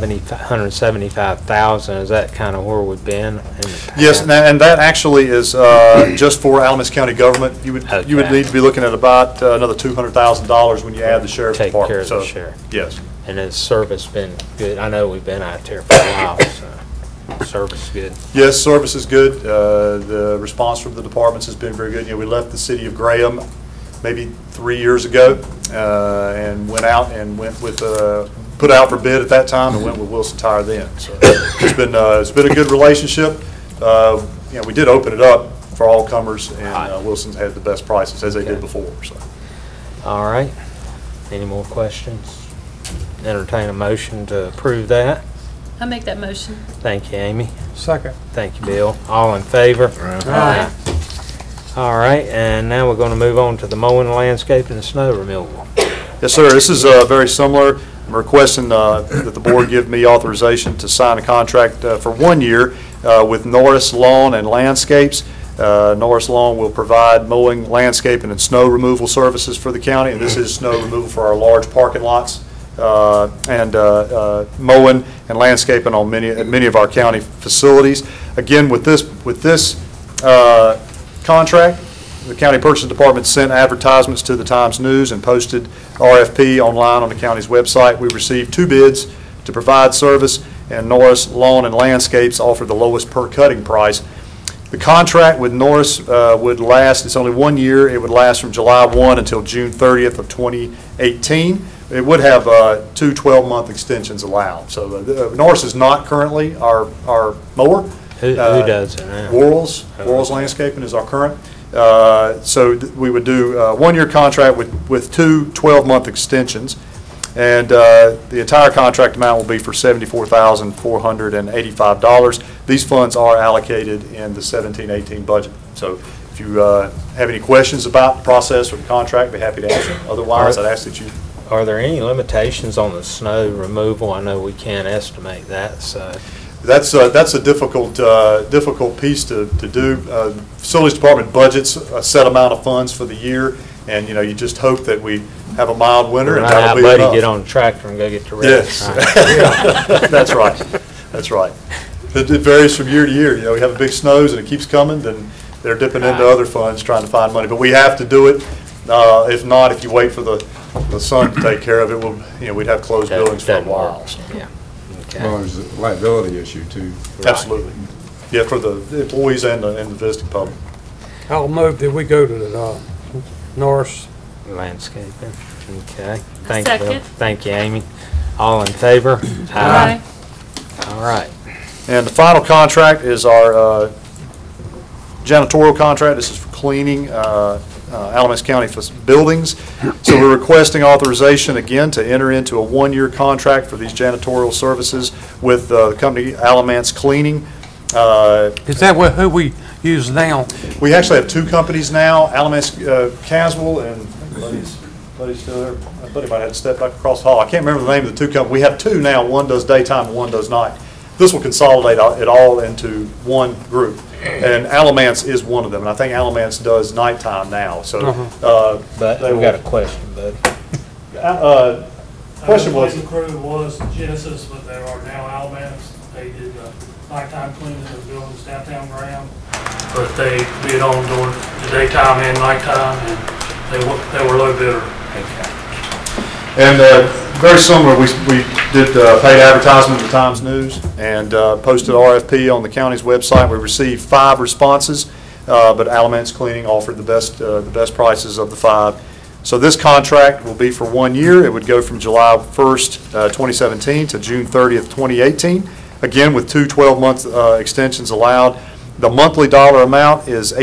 $175,000, is that kind of where we've been in the past? Yes, and that actually is just for Alamance County government. You would need to be looking at about another $200,000 when you add the Sheriff's Department. Take care of the sheriff. Yes. And has service been good? I know we've been out there for a while. So. service good? Yes, service is good. The response from the departments has been very good. You know, we left the city of Graham maybe 3 years ago and went with put out for bid at that time and went with Wilson Tire then. So it's been a good relationship. You know, we did open it up for all comers, and Wilson's had the best prices as they did before. So. All right. Any more questions? Entertain a motion to approve that. I make that motion. Thank you, Amy. Second. Thank you, Bill. All in favor? Aye. All right, and now we're going to move on to the mowing, landscaping, and snow removal. Yes, sir. This is very similar. I'm requesting that the board give me authorization to sign a contract for 1 year with Norris Lawn and Landscapes. Norris Lawn will provide mowing, landscaping, and snow removal services for the county, and this is snow removal for our large parking lots and mowing and landscaping on many of our county facilities. Again, with this contract, the county purchasing department sent advertisements to the Times News and posted RFP online on the county's website. We received 2 bids to provide service, and Norris Lawn and Landscapes offered the lowest per cutting price. The contract with Norris would last, it's only 1 year, it would last from July 1 until June 30th of 2018. It would have 2 12-month extensions allowed. So Norris is not currently our mower. Who does it now? Worrell's Landscaping is our current. So we would do a 1 year contract with 2 12-month extensions. And the entire contract amount will be for $74,485. These funds are allocated in the 17-18 budget. So if you have any questions about the process or the contract, I'd be happy to answer. Otherwise, I'd ask that you... Are there any limitations on the snow removal? I know we can't estimate that, so... That's a difficult piece to do. Facilities department budgets a set amount of funds for the year, and you know, you just hope that we have a mild winter and that'll be enough. Get on the tractor and go get the rest. Yes, that's right. That's right. It varies from year to year. You know, we have big snows and it keeps coming, then they're dipping into other funds trying to find money. But we have to do it. If not, if you wait for the sun to take care of it, we'd have closed buildings for a while. So. Yeah. Okay. Well, there's a liability issue too. Absolutely. Yeah, for the employees and the visiting public. I'll move that we go to the Norris Landscaping. Okay. Thank you, Bill. Second. Thank you, Amy. All in favor? Aye. All right. And the final contract is our janitorial contract. This is for cleaning Alamance County buildings. So we're requesting authorization again to enter into a 1 year contract for these janitorial services with the company Alamance Cleaning. Is that who we use now? We actually have 2 companies now, Alamance Caswell and Buddy's still there. Buddy might have to step back across the hall. I can't remember the name of the 2 companies. We have 2 now. One does daytime and one does night. This will consolidate it all into one group. And Alamance is one of them, and I think Alamance does nighttime now. So, but we got a question, bud. Question was. The crew was Genesis, but they are now Alamance. They did nighttime cleaning of the buildings downtown Graham, but they bid on during the daytime and nighttime, and they were low bidder. Okay. And very similar, we did paid advertisement in the Times News and posted RFP on the county's website. We received 5 responses, but Alamance Cleaning offered the best prices of the 5. So this contract will be for 1 year. It would go from July 1st, 2017 to June 30th, 2018. Again, with 2 12-month extensions allowed. The monthly dollar amount is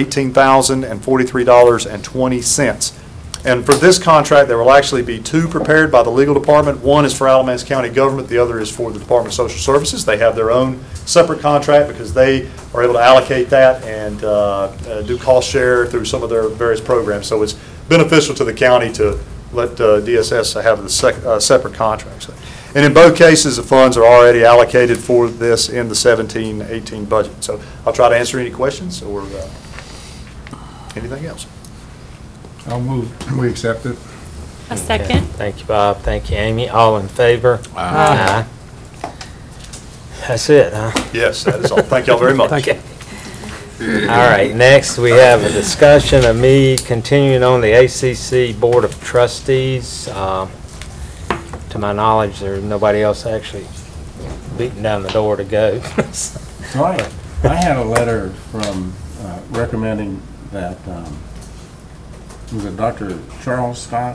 $18,043.20. And for this contract, there will actually be 2 prepared by the legal department. One is for Alamance County government. The other is for the Department of Social Services. They have their own separate contract because they are able to allocate that and do cost share through some of their various programs. So it's beneficial to the county to let DSS have the separate contracts. And in both cases, the funds are already allocated for this in the 17-18 budget. So I'll try to answer any questions or anything else. I'll move. We accept it. A second. Thank you, Bob. Thank you, Amy. All in favor? Aye. That's it, huh? Yes, that is all. Thank y'all very much. Thank you. All right, next we have a discussion of me continuing on the ACC Board of Trustees. To my knowledge, there's nobody else actually beating down the door to go. So I had a letter from recommending that, was it Dr. Charles Scott?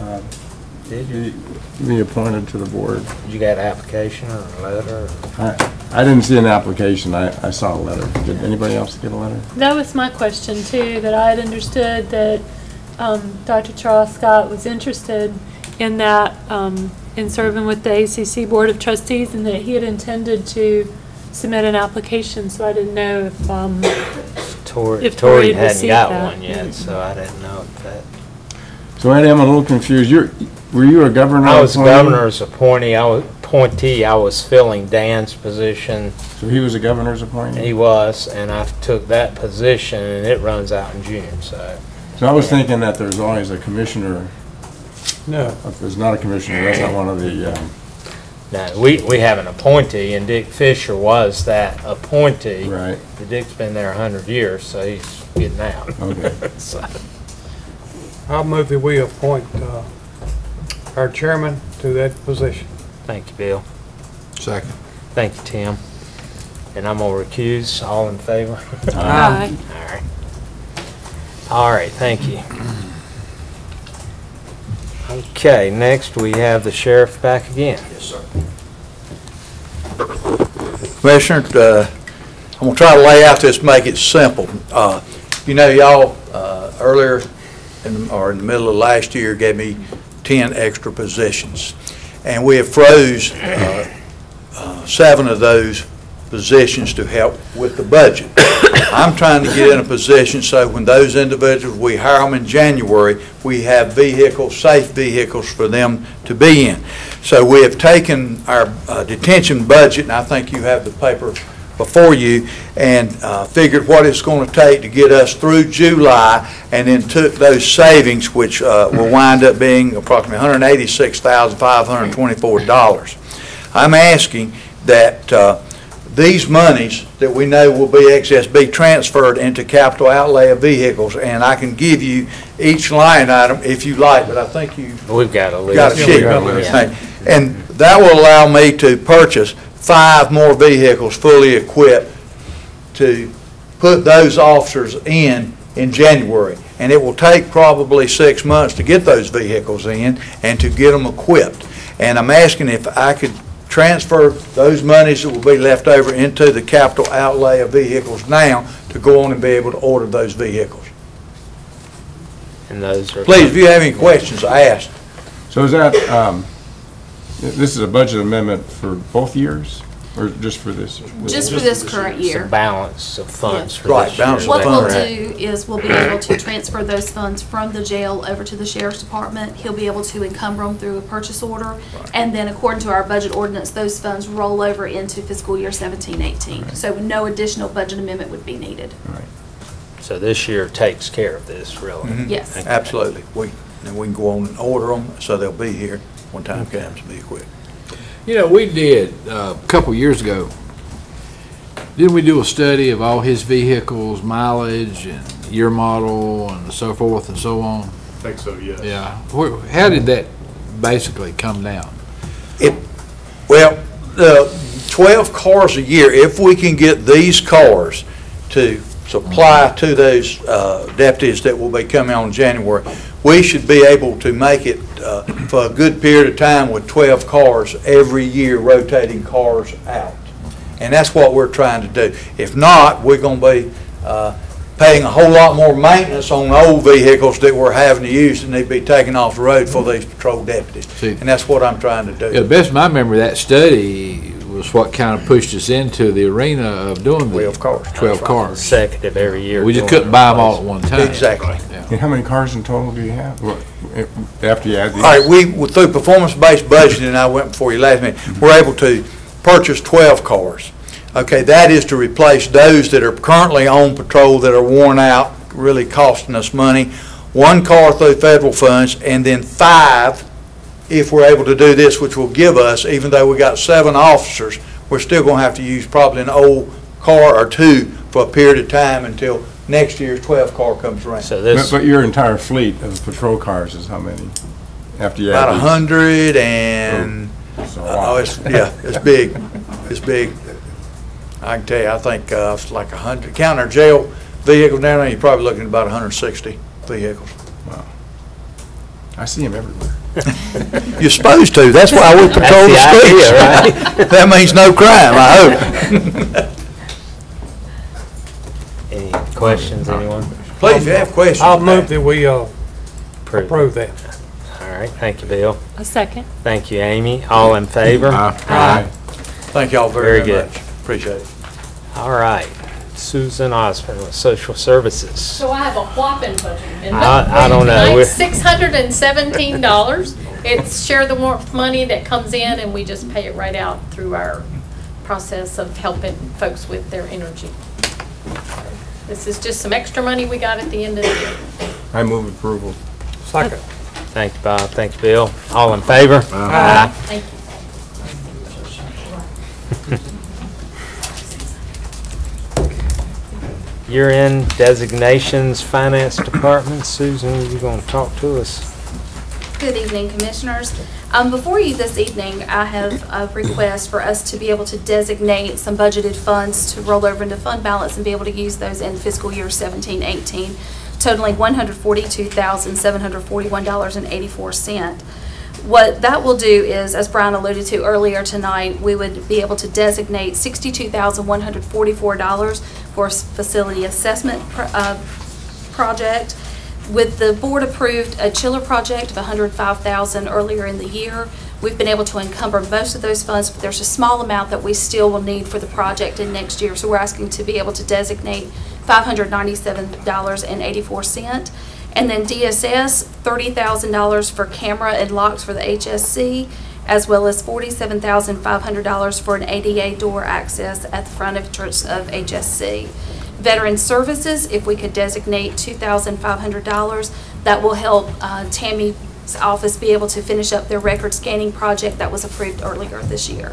Be appointed to the board. Did you get an application or a letter? I didn't see an application. I saw a letter. Did anybody else get a letter? That was my question too, that I had understood that Dr. Charles Scott was interested in that, in serving with the ACC Board of Trustees, and that he had intended to submit an application, so I didn't know if Tori if Tori had hadn't received got that. one yet, so I didn't know if that. So Eddie, I'm a little confused. Were you a governor? I was appointee? governor's appointee. I was filling Dan's position. So he was a governor's appointee? He was, and I took that position, and it runs out in June, so. So I was thinking that there's always a commissioner. No. If there's not a commissioner, that's not one of the, No, we have an appointee, and Dick Fisher was that appointee. Right. Dick's been there 100 years, so he's getting out. Okay. So, I'll move that we appoint our chairman to that position. thank you, Bill. Second. Thank you, Tim. And I'm going to recuse. All in favor? Aye. All right. All right, thank you. Okay, next we have the sheriff back again. Yes, sir. Commissioner, I'm going to try to lay out this, make it simple. You know, y'all earlier in the middle of last year gave me 10 extra positions. And we have froze 7 of those positions to help with the budget. I'm trying to get in a position so when those individuals, we hire them in January, we have vehicles, safe vehicles for them to be in. So we have taken our detention budget, and I think you have the paper before you, and figured what it's going to take to get us through July, and then took those savings, which will wind up being approximately $186,524. I'm asking that these monies that we know will be excess be transferred into capital outlay of vehicles, and I can give you each line item if you like, but I think we've got a list. Got a sheet. And that will allow me to purchase 5 more vehicles fully equipped to put those officers in January. And it will take probably 6 months to get those vehicles in and to get them equipped. And I'm asking if I could transfer those monies that will be left over into the capital outlay of vehicles now to go on and be able to order those vehicles. And those are. Please, if you have any questions, ask. So is that, this is a budget amendment for both years, or just for this? Just for this current year. It's a balance of funds for Right, this balance year. of What we'll funds. do is we'll be able to transfer those funds from the jail over to the sheriff's department. He'll be able to encumber them through a purchase order. And then according to our budget ordinance, those funds roll over into fiscal year 17-18. So no additional budget amendment would be needed. So this year takes care of this, really. Yes. Okay. Absolutely. And we can go on and order them so they'll be here when time comes to be equipped. You know, we did, a couple years ago, didn't we do a study of all his vehicles, mileage and year model and so forth and so on? I think so, yes. Yeah. How did that basically come down? Well, 12 cars a year, if we can get these cars to supply to those deputies that will be coming on in January, we should be able to make it for a good period of time with 12 cars every year, rotating cars out. And that's what we're trying to do. If not, we're going to be paying a whole lot more maintenance on old vehicles that we're having to use and they'd be taken off the road for these patrol deputies. And that's what I'm trying to do. Yeah, the best of my memory, that study was what kind of pushed us into the arena of doing the 12 cars. 12 cars. Consecutive every year. We just couldn't buy them all at one time. Exactly. And how many cars in total do you have? After you add these? All right, through performance-based budgeting, and I went before you last minute, we're able to purchase 12 cars. Okay, that is to replace those that are currently on patrol that are worn out, really costing us money. 1 car through federal funds, and then 5 if we're able to do this, which will give us, even though we got 7 officers, we're still going to have to use probably an old car or 2 for a period of time until next year's 12 car comes around. So this, But your entire fleet of patrol cars is how many? After you add about these? 100 and, So, wow. it's big. It's big. I can tell you, I think it's like 100, counting our jail vehicles down there, you're probably looking at about 160 vehicles. Wow. I see them everywhere. You're supposed to. That's why we patrol the streets. Right? That means no crime, I hope. Any questions, anyone? Please, if you have questions. I'll move that we approve that. All right, thank you, Bill. A second. Thank you, Amy. All in favor? Aye. Thank y'all very, Very very good. much. Appreciate it. All right, Susan Osborne with Social Services. So I have a whopping budget amendment. I don't know. We're- $617. It's share the warmth money that comes in, and we just pay it right out through our process of helping folks with their energy. This is just some extra money we got at the end of the year. I move approval. Second. Thank you, Bob. Thank you, Bill. All in favor? Aye. Thank you. Year-end designations, Finance Department. Susan, you going to talk to us? Good evening, Commissioners. Before you this evening, I have a request for us to be able to designate some budgeted funds to roll over into fund balance and be able to use those in fiscal year 17-18, totaling $142,741.84. What that will do is, as Brian alluded to earlier tonight, we would be able to designate $62,144 for a facility assessment project. With the board approved a chiller project of $105,000 earlier in the year, we've been able to encumber most of those funds, but there's a small amount that we still will need for the project in next year. So we're asking to be able to designate $597.84. And then DSS, $30,000 for camera and locks for the HSC, as well as $47,500 for an ADA door access at the front entrance of HSC. Veteran Services, if we could designate $2,500, that will help Tammy's office be able to finish up their record scanning project that was approved earlier this year.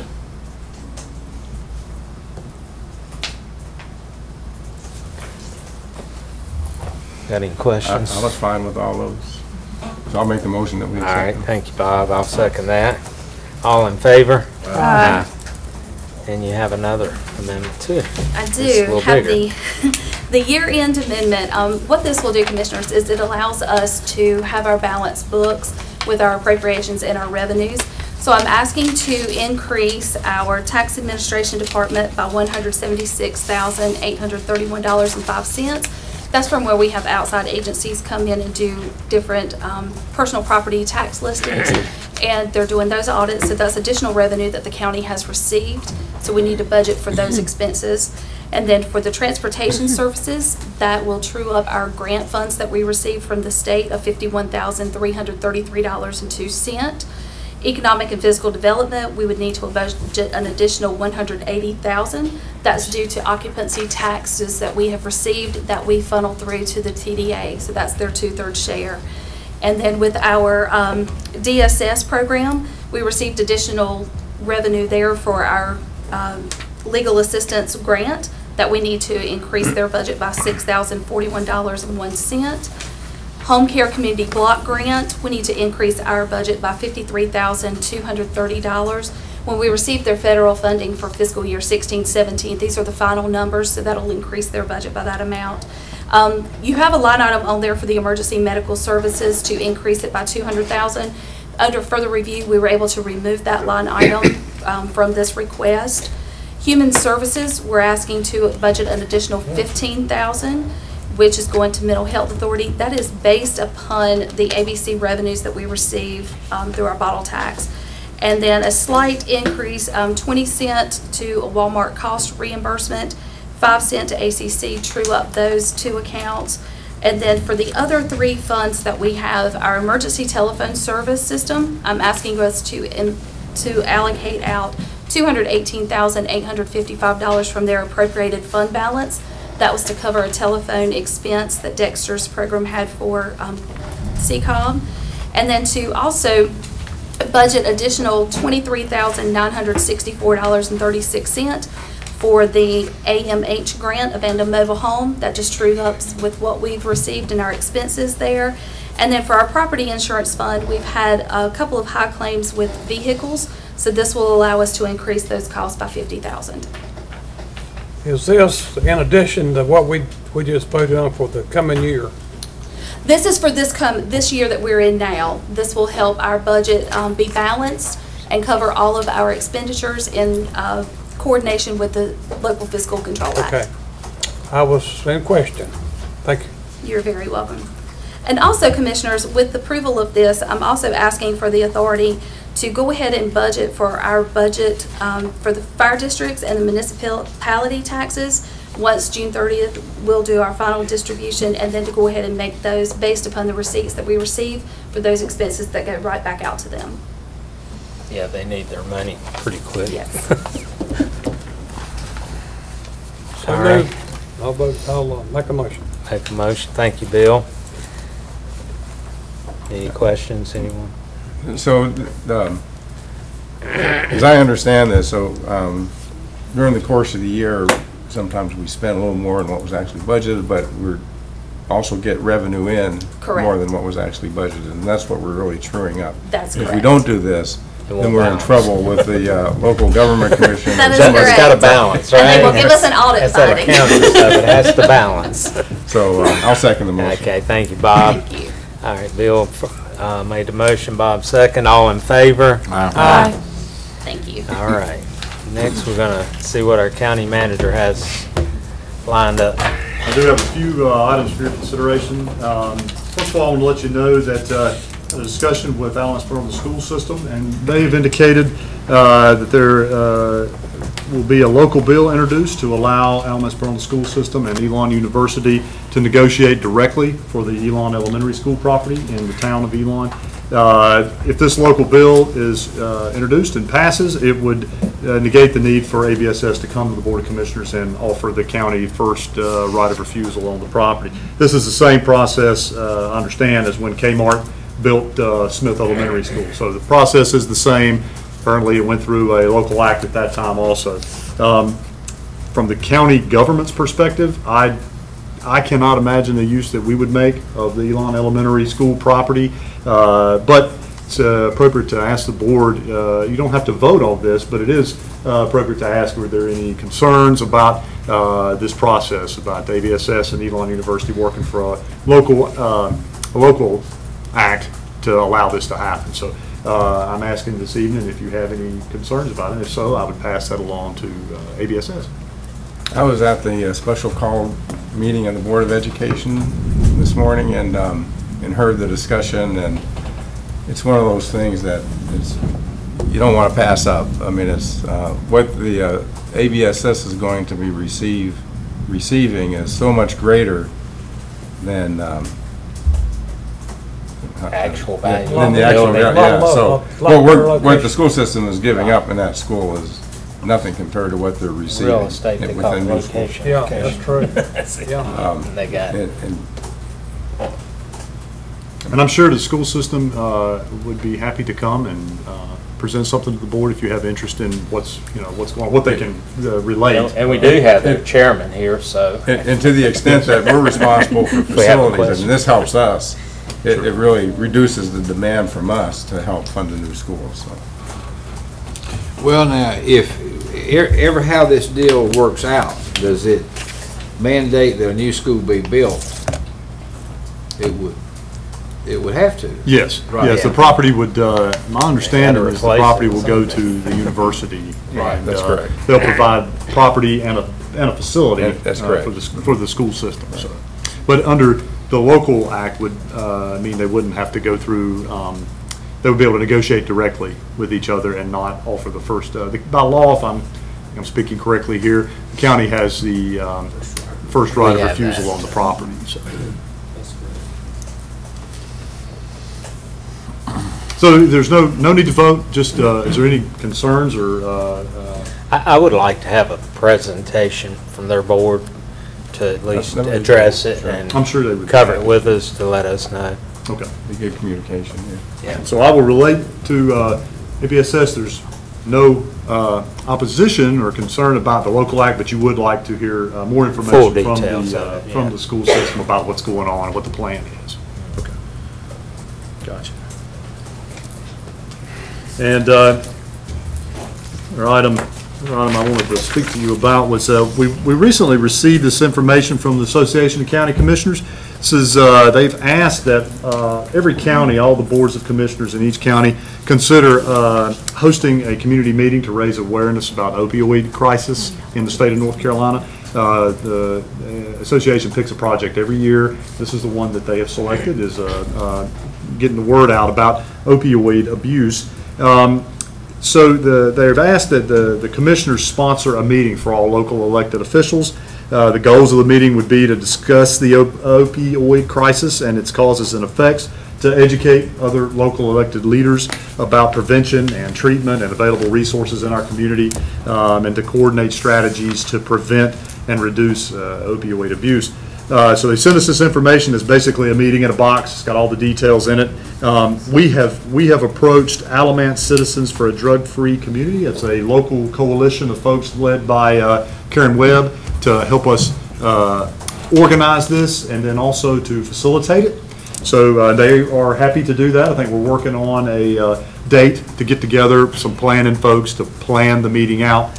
Got any questions? I was fine with all those. So I'll make the motion that we All accept. right, thank you, Bob. I'll second that. All in favor? Aye. And you have another amendment too. I It's a do little have bigger. the year-end amendment. What this will do, Commissioners, is it allows us to have our balance books with our appropriations and our revenues. So I'm asking to increase our tax administration department by $176,831.05. That's from where we have outside agencies come in and do different personal property tax listings, and they're doing those audits, so that's additional revenue that the county has received, so we need to budget for those expenses. And then for the transportation services, that will true up our grant funds that we received from the state of $51,333.02. Economic and physical development, we would need to budget an additional $180,000. That's due to occupancy taxes that we have received that we funnel through to the TDA, so that's their 2/3 share. And then with our DSS program, we received additional revenue there for our legal assistance grant that we need to increase their budget by $6,041.01. Home Care Community Block Grant, we need to increase our budget by $53,230. When we receive their federal funding for fiscal year 16-17, these are the final numbers, so that'll increase their budget by that amount. You have a line item on there for the emergency medical services to increase it by $200,000. Under further review, we were able to remove that line item from this request. Human Services, we're asking to budget an additional $15,000. which is going to Mental Health Authority. That is based upon the ABC revenues that we receive through our bottle tax. And then a slight increase, 20 cents to a Walmart cost reimbursement, 5 cents to ACC, true up those two accounts. And then for the other three funds that we have, our emergency telephone service system, I'm asking us to allocate out $218,855 from their appropriated fund balance. That was to cover a telephone expense that Dexter's program had for CCOM. And then to also budget additional $23,964.36 for the AMH grant, Abandoned Mobile Home. That just trued up with what we've received in our expenses there. And then for our property insurance fund, we've had a couple of high claims with vehicles. So this will allow us to increase those costs by $50,000. Is this in addition to what we just voted on for the coming year? This is for this year that we're in now. This will help our budget be balanced and cover all of our expenditures in coordination with the local fiscal control act. Okay. I was in question. Thank you. You're very welcome. And also, Commissioners, with approval of this, I'm also asking for the authority to go ahead and budget for our budget for the fire districts and the municipality taxes. Once June 30th, we'll do our final distribution, and then to go ahead and make those based upon the receipts that we receive for those expenses that go right back out to them. Yeah, they need their money pretty quick. Yes. So All right. I'll make a motion. Make a motion. Thank you, Bill. Any questions, anyone? So, as I understand this, so during the course of the year, sometimes we spend a little more than what was actually budgeted, but we're also get revenue in Correct. more than what was actually budgeted, and that's what we're really truing up. That's If we correct. don't do this, then we're in trouble with the local government commission. That is Somebody's correct. got to balance, right? And they will give us an audit That's that finding. accounting stuff. It has to balance. So I'll second the motion. Okay, thank you, Bob. Thank you. All right, Bill made the motion, Bob second. All in favor? Aye. Thank you. All right. Next, we're going to see what our county manager has lined up. I do have a few items for your consideration. First of all, I want to let you know that a discussion with Alamance Borough School System, and they have indicated that there will be a local bill introduced to allow Alamance Borough School System and Elon University to negotiate directly for the Elon Elementary School property in the town of Elon. If this local bill is introduced and passes, it would negate the need for ABSS to come to the Board of Commissioners and offer the county first right of refusal on the property. This is the same process, I understand, as when Kmart built Smith Elementary School. So the process is the same. Apparently, it went through a local act at that time also. From the county government's perspective, I cannot imagine the use that we would make of the Elon Elementary School property, but it's appropriate to ask the board. You don't have to vote on this, but it is appropriate to ask, were there any concerns about this process, about the ABSS and Elon University working for a local act to allow this to happen. So I'm asking this evening if you have any concerns about it. If so, I would pass that along to ABSS. I was at the special call meeting of the Board of Education this morning and heard the discussion, and it's one of those things that you don't want to pass up. I mean, it's what the ABSS is going to be receiving is so much greater than Actual value. than the actual value. Yeah. So what the school system is giving up in that school is nothing compared to what they're receiving. Real estate, they call it within new schools. location. Yeah, that's true. Yeah. They got it. And I'm sure the school system would be happy to come and present something to the board if you have interest in what's going on, what they can relate. And we do have their chairman here, so. And to the extent that we're responsible for facilities, and this helps us, it really reduces the demand from us to help fund a new school. So. Well, now, if ever how this deal works out, does it mandate that a new school be built? It would have to. Yes, Right. yes, the property would, my understanding is the property will go to the university. Right, and, that's correct. They'll provide property and a facility That's correct. for the school system. So, but under the local act would mean they wouldn't have to go through, they would be able to negotiate directly with each other and not offer the first, by law, if I'm speaking correctly here, the county has the first right of refusal on the property. So there's no need to vote, just is there any concerns or? I would like to have a presentation from their board to at least address it and I'm sure they would cover it with us to let us know. Okay. Be good communication, yeah. So I will relate to ABSS, there's no opposition or concern about the local act, but you would like to hear more information from the school system about what's going on and what the plan is. Okay. Gotcha. And our item item I wanted to speak to you about was we recently received this information from the Association of County Commissioners. This is, they've asked that every county, all the boards of commissioners in each county, consider hosting a community meeting to raise awareness about opioid crisis in the state of North Carolina. The association picks a project every year. This is the one that they have selected, is getting the word out about opioid abuse. So they've asked that the commissioners sponsor a meeting for all local elected officials. The goals of the meeting would be to discuss the opioid crisis and its causes and effects, to educate other local elected leaders about prevention and treatment and available resources in our community, and to coordinate strategies to prevent and reduce opioid abuse. So they sent us this information. It's basically a meeting in a box. It's got all the details in it. We have approached Alamance Citizens for a Drug-Free Community. It's a local coalition of folks led by Karen Webb to help us organize this and then also to facilitate it. So they are happy to do that. I think we're working on a date to get together some planning folks to plan the meeting out.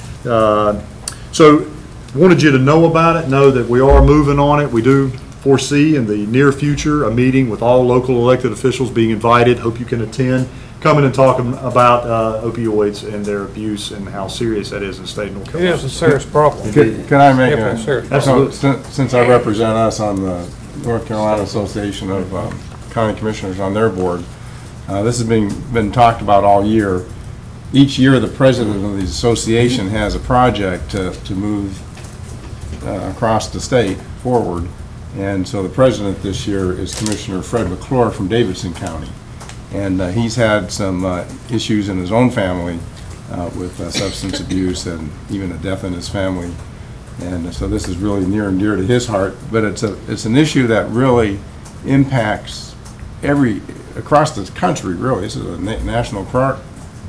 So wanted you to know about it, know that we are moving on it. We do foresee in the near future a meeting with all local elected officials being invited. Hope you can attend. Coming and talking about opioids and their abuse and how serious that is in the state of North Carolina. It is a serious problem. Can I make a, Absolutely. Since I represent us on the North Carolina Association of County Commissioners on their board, this has been talked about all year. Each year the president of the association has a project to move across the state forward, and so the president this year is Commissioner Fred McClure from Davidson County, and he's had some issues in his own family with substance abuse and even a death in his family, and so this is really near and dear to his heart. But it's an issue that really impacts across the country. Really, this is a national problem.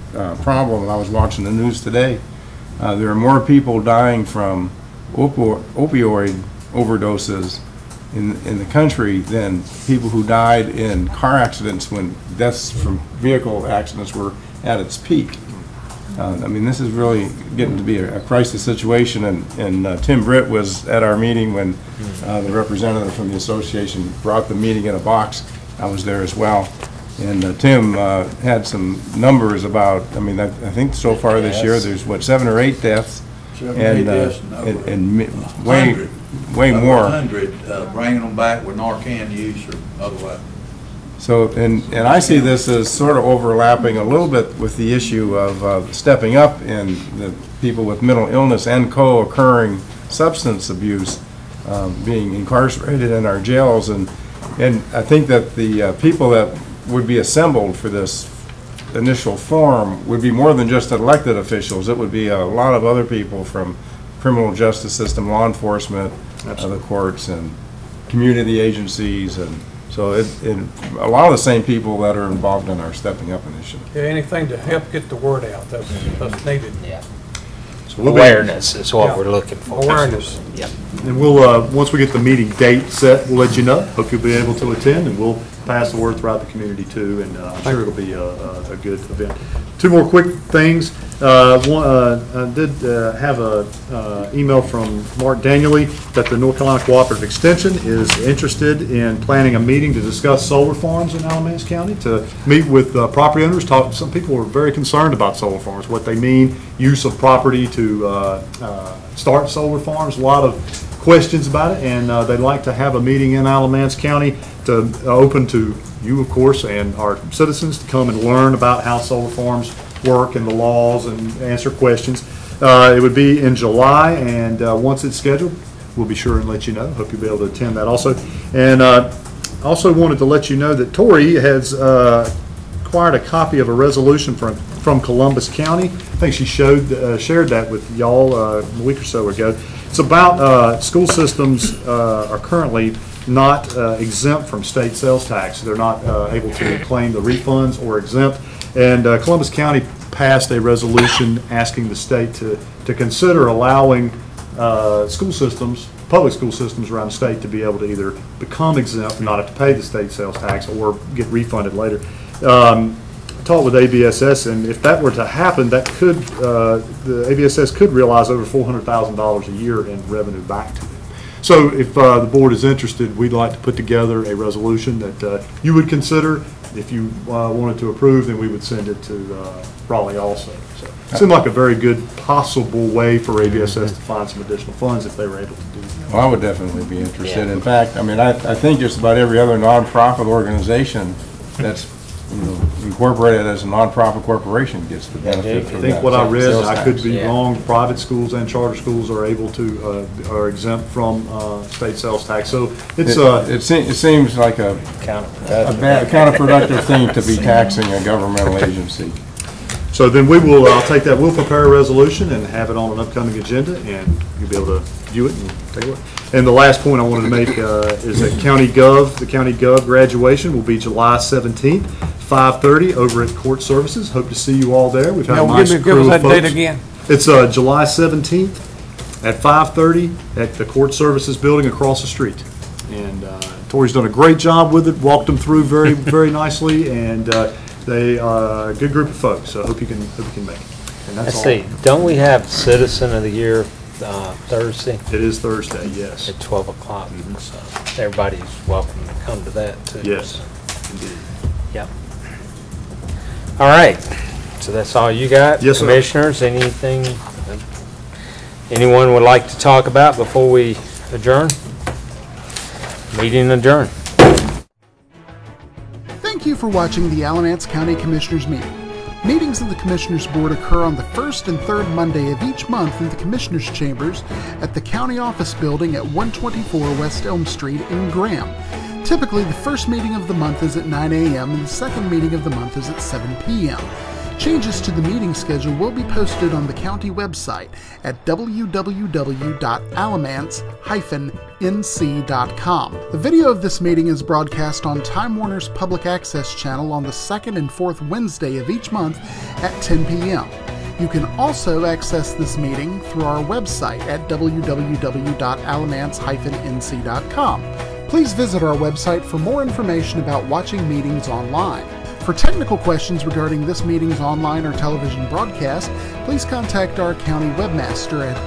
I was watching the news today. There are more people dying from opioid overdoses in the country than people who died in car accidents when deaths from vehicle accidents were at its peak. I mean, this is really getting to be a crisis situation, and Tim Britt was at our meeting when the representative from the association brought the meeting in a box. I was there as well. And Tim had some numbers about, I mean, I think so far this year there's, what, 7 or 8 deaths? And way more. 100, bringing them back with Narcan use or otherwise. So, and I see this as sort of overlapping a little bit with the issue of stepping up in the people with mental illness and co-occurring substance abuse being incarcerated in our jails. And I think that the people that would be assembled for this initial forum would be more than just elected officials. It would be a lot of other people from criminal justice system, law enforcement, the courts, and community agencies, and so a lot of the same people that are involved in our Stepping Up initiative. Yeah, anything to help get the word out, that's needed. Yeah. So awareness is what we're looking for. Awareness. Yep. And we'll, once we get the meeting date set, we'll let you know. Hope you'll be able to attend, and we'll pass the word throughout the community too, and I'm sure it'll be a good event. 2 more quick things. I did have an email from Mark Daniely that the North Carolina Cooperative Extension is interested in planning a meeting to discuss solar farms in Alamance County, to meet with property owners. Some people are very concerned about solar farms, what they mean, use of property to start solar farms, a lot of questions about it, and they'd like to have a meeting in Alamance County to open to you, of course, and our citizens to come and learn about how solar farms work and the laws and answer questions. It would be in July, and once it's scheduled, we'll be sure and let you know. Hope you'll be able to attend that also. And also wanted to let you know that Tori has acquired a copy of a resolution from Columbus County. I think she shared that with y'all a week or so ago. It's about school systems are currently not exempt from state sales tax. They're not able to claim the refunds or exempt. And Columbus County passed a resolution asking the state to consider allowing school systems, public school systems around the state, to be able to either become exempt and not have to pay the state sales tax or get refunded later. talked with ABSS, and if that were to happen, that could, the ABSS could realize over $400,000 a year in revenue back to them. So if the board is interested, we'd like to put together a resolution that you would consider. If you wanted to approve, then we would send it to Raleigh also. So it seemed like a very good possible way for ABSS to find some additional funds if they were able to do that. Well, I would definitely be interested. In fact, I mean, I think just about every other nonprofit organization that's incorporated as a nonprofit corporation gets the benefit from that. I think what I read, I could be Yeah. wrong, private schools and charter schools are able to, are exempt from state sales tax. So it's it seems like a counterproductive thing to be taxing a governmental agency. So then we will, I'll take that, we'll prepare a resolution and have it on an upcoming agenda, and you'll be able to view it and take a look. And the last point I wanted to make is that the County Gov graduation will be July 17th, 5:30 over at Court Services. Hope to see you all there. We've had a nice Give crew us of that date folks. again. It's July 17th at 5:30 at the Court Services building across the street. And Tori's done a great job with it, walked them through very, very nicely, and they are a good group of folks, so I hope you can make it. And that's Let's all. see, don't we have Citizen of the Year Thursday? It is Thursday, yes. At 12 o'clock, so everybody's welcome to come to that, too. Yes, indeed. Yep. All right, so that's all you got? Yes, sir. Commissioners, anything anyone would like to talk about before we adjourn? Meeting adjourned. Thank you for watching the Alamance County Commissioners meeting. Meetings of the Commissioners Board occur on the first and third Monday of each month in the Commissioners' Chambers at the County Office Building at 124 West Elm Street in Graham. Typically, the first meeting of the month is at 9 a.m. and the second meeting of the month is at 7 p.m. Changes to the meeting schedule will be posted on the county website at www.alamance-nc.com. The video of this meeting is broadcast on Time Warner's Public Access channel on the second and fourth Wednesday of each month at 10 p.m. You can also access this meeting through our website at www.alamance-nc.com. Please visit our website for more information about watching meetings online. For technical questions regarding this meeting's online or television broadcast, please contact our county webmaster at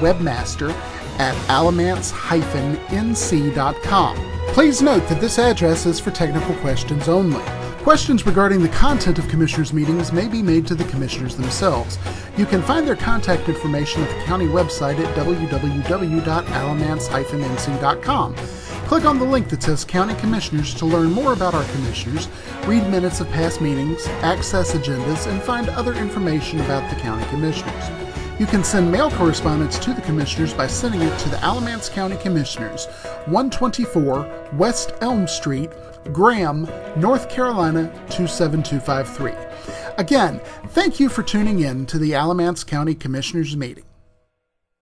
webmaster@alamance-nc.com. Please note that this address is for technical questions only. Questions regarding the content of Commissioners' meetings may be made to the Commissioners themselves. You can find their contact information at the county website at www.alamance-nc.com. Click on the link that says County Commissioners to learn more about our Commissioners, read minutes of past meetings, access agendas, and find other information about the County Commissioners. You can send mail correspondence to the Commissioners by sending it to the Alamance County Commissioners, 124 West Elm Street, Graham, North Carolina 27253. Again, thank you for tuning in to the Alamance County Commissioners meeting.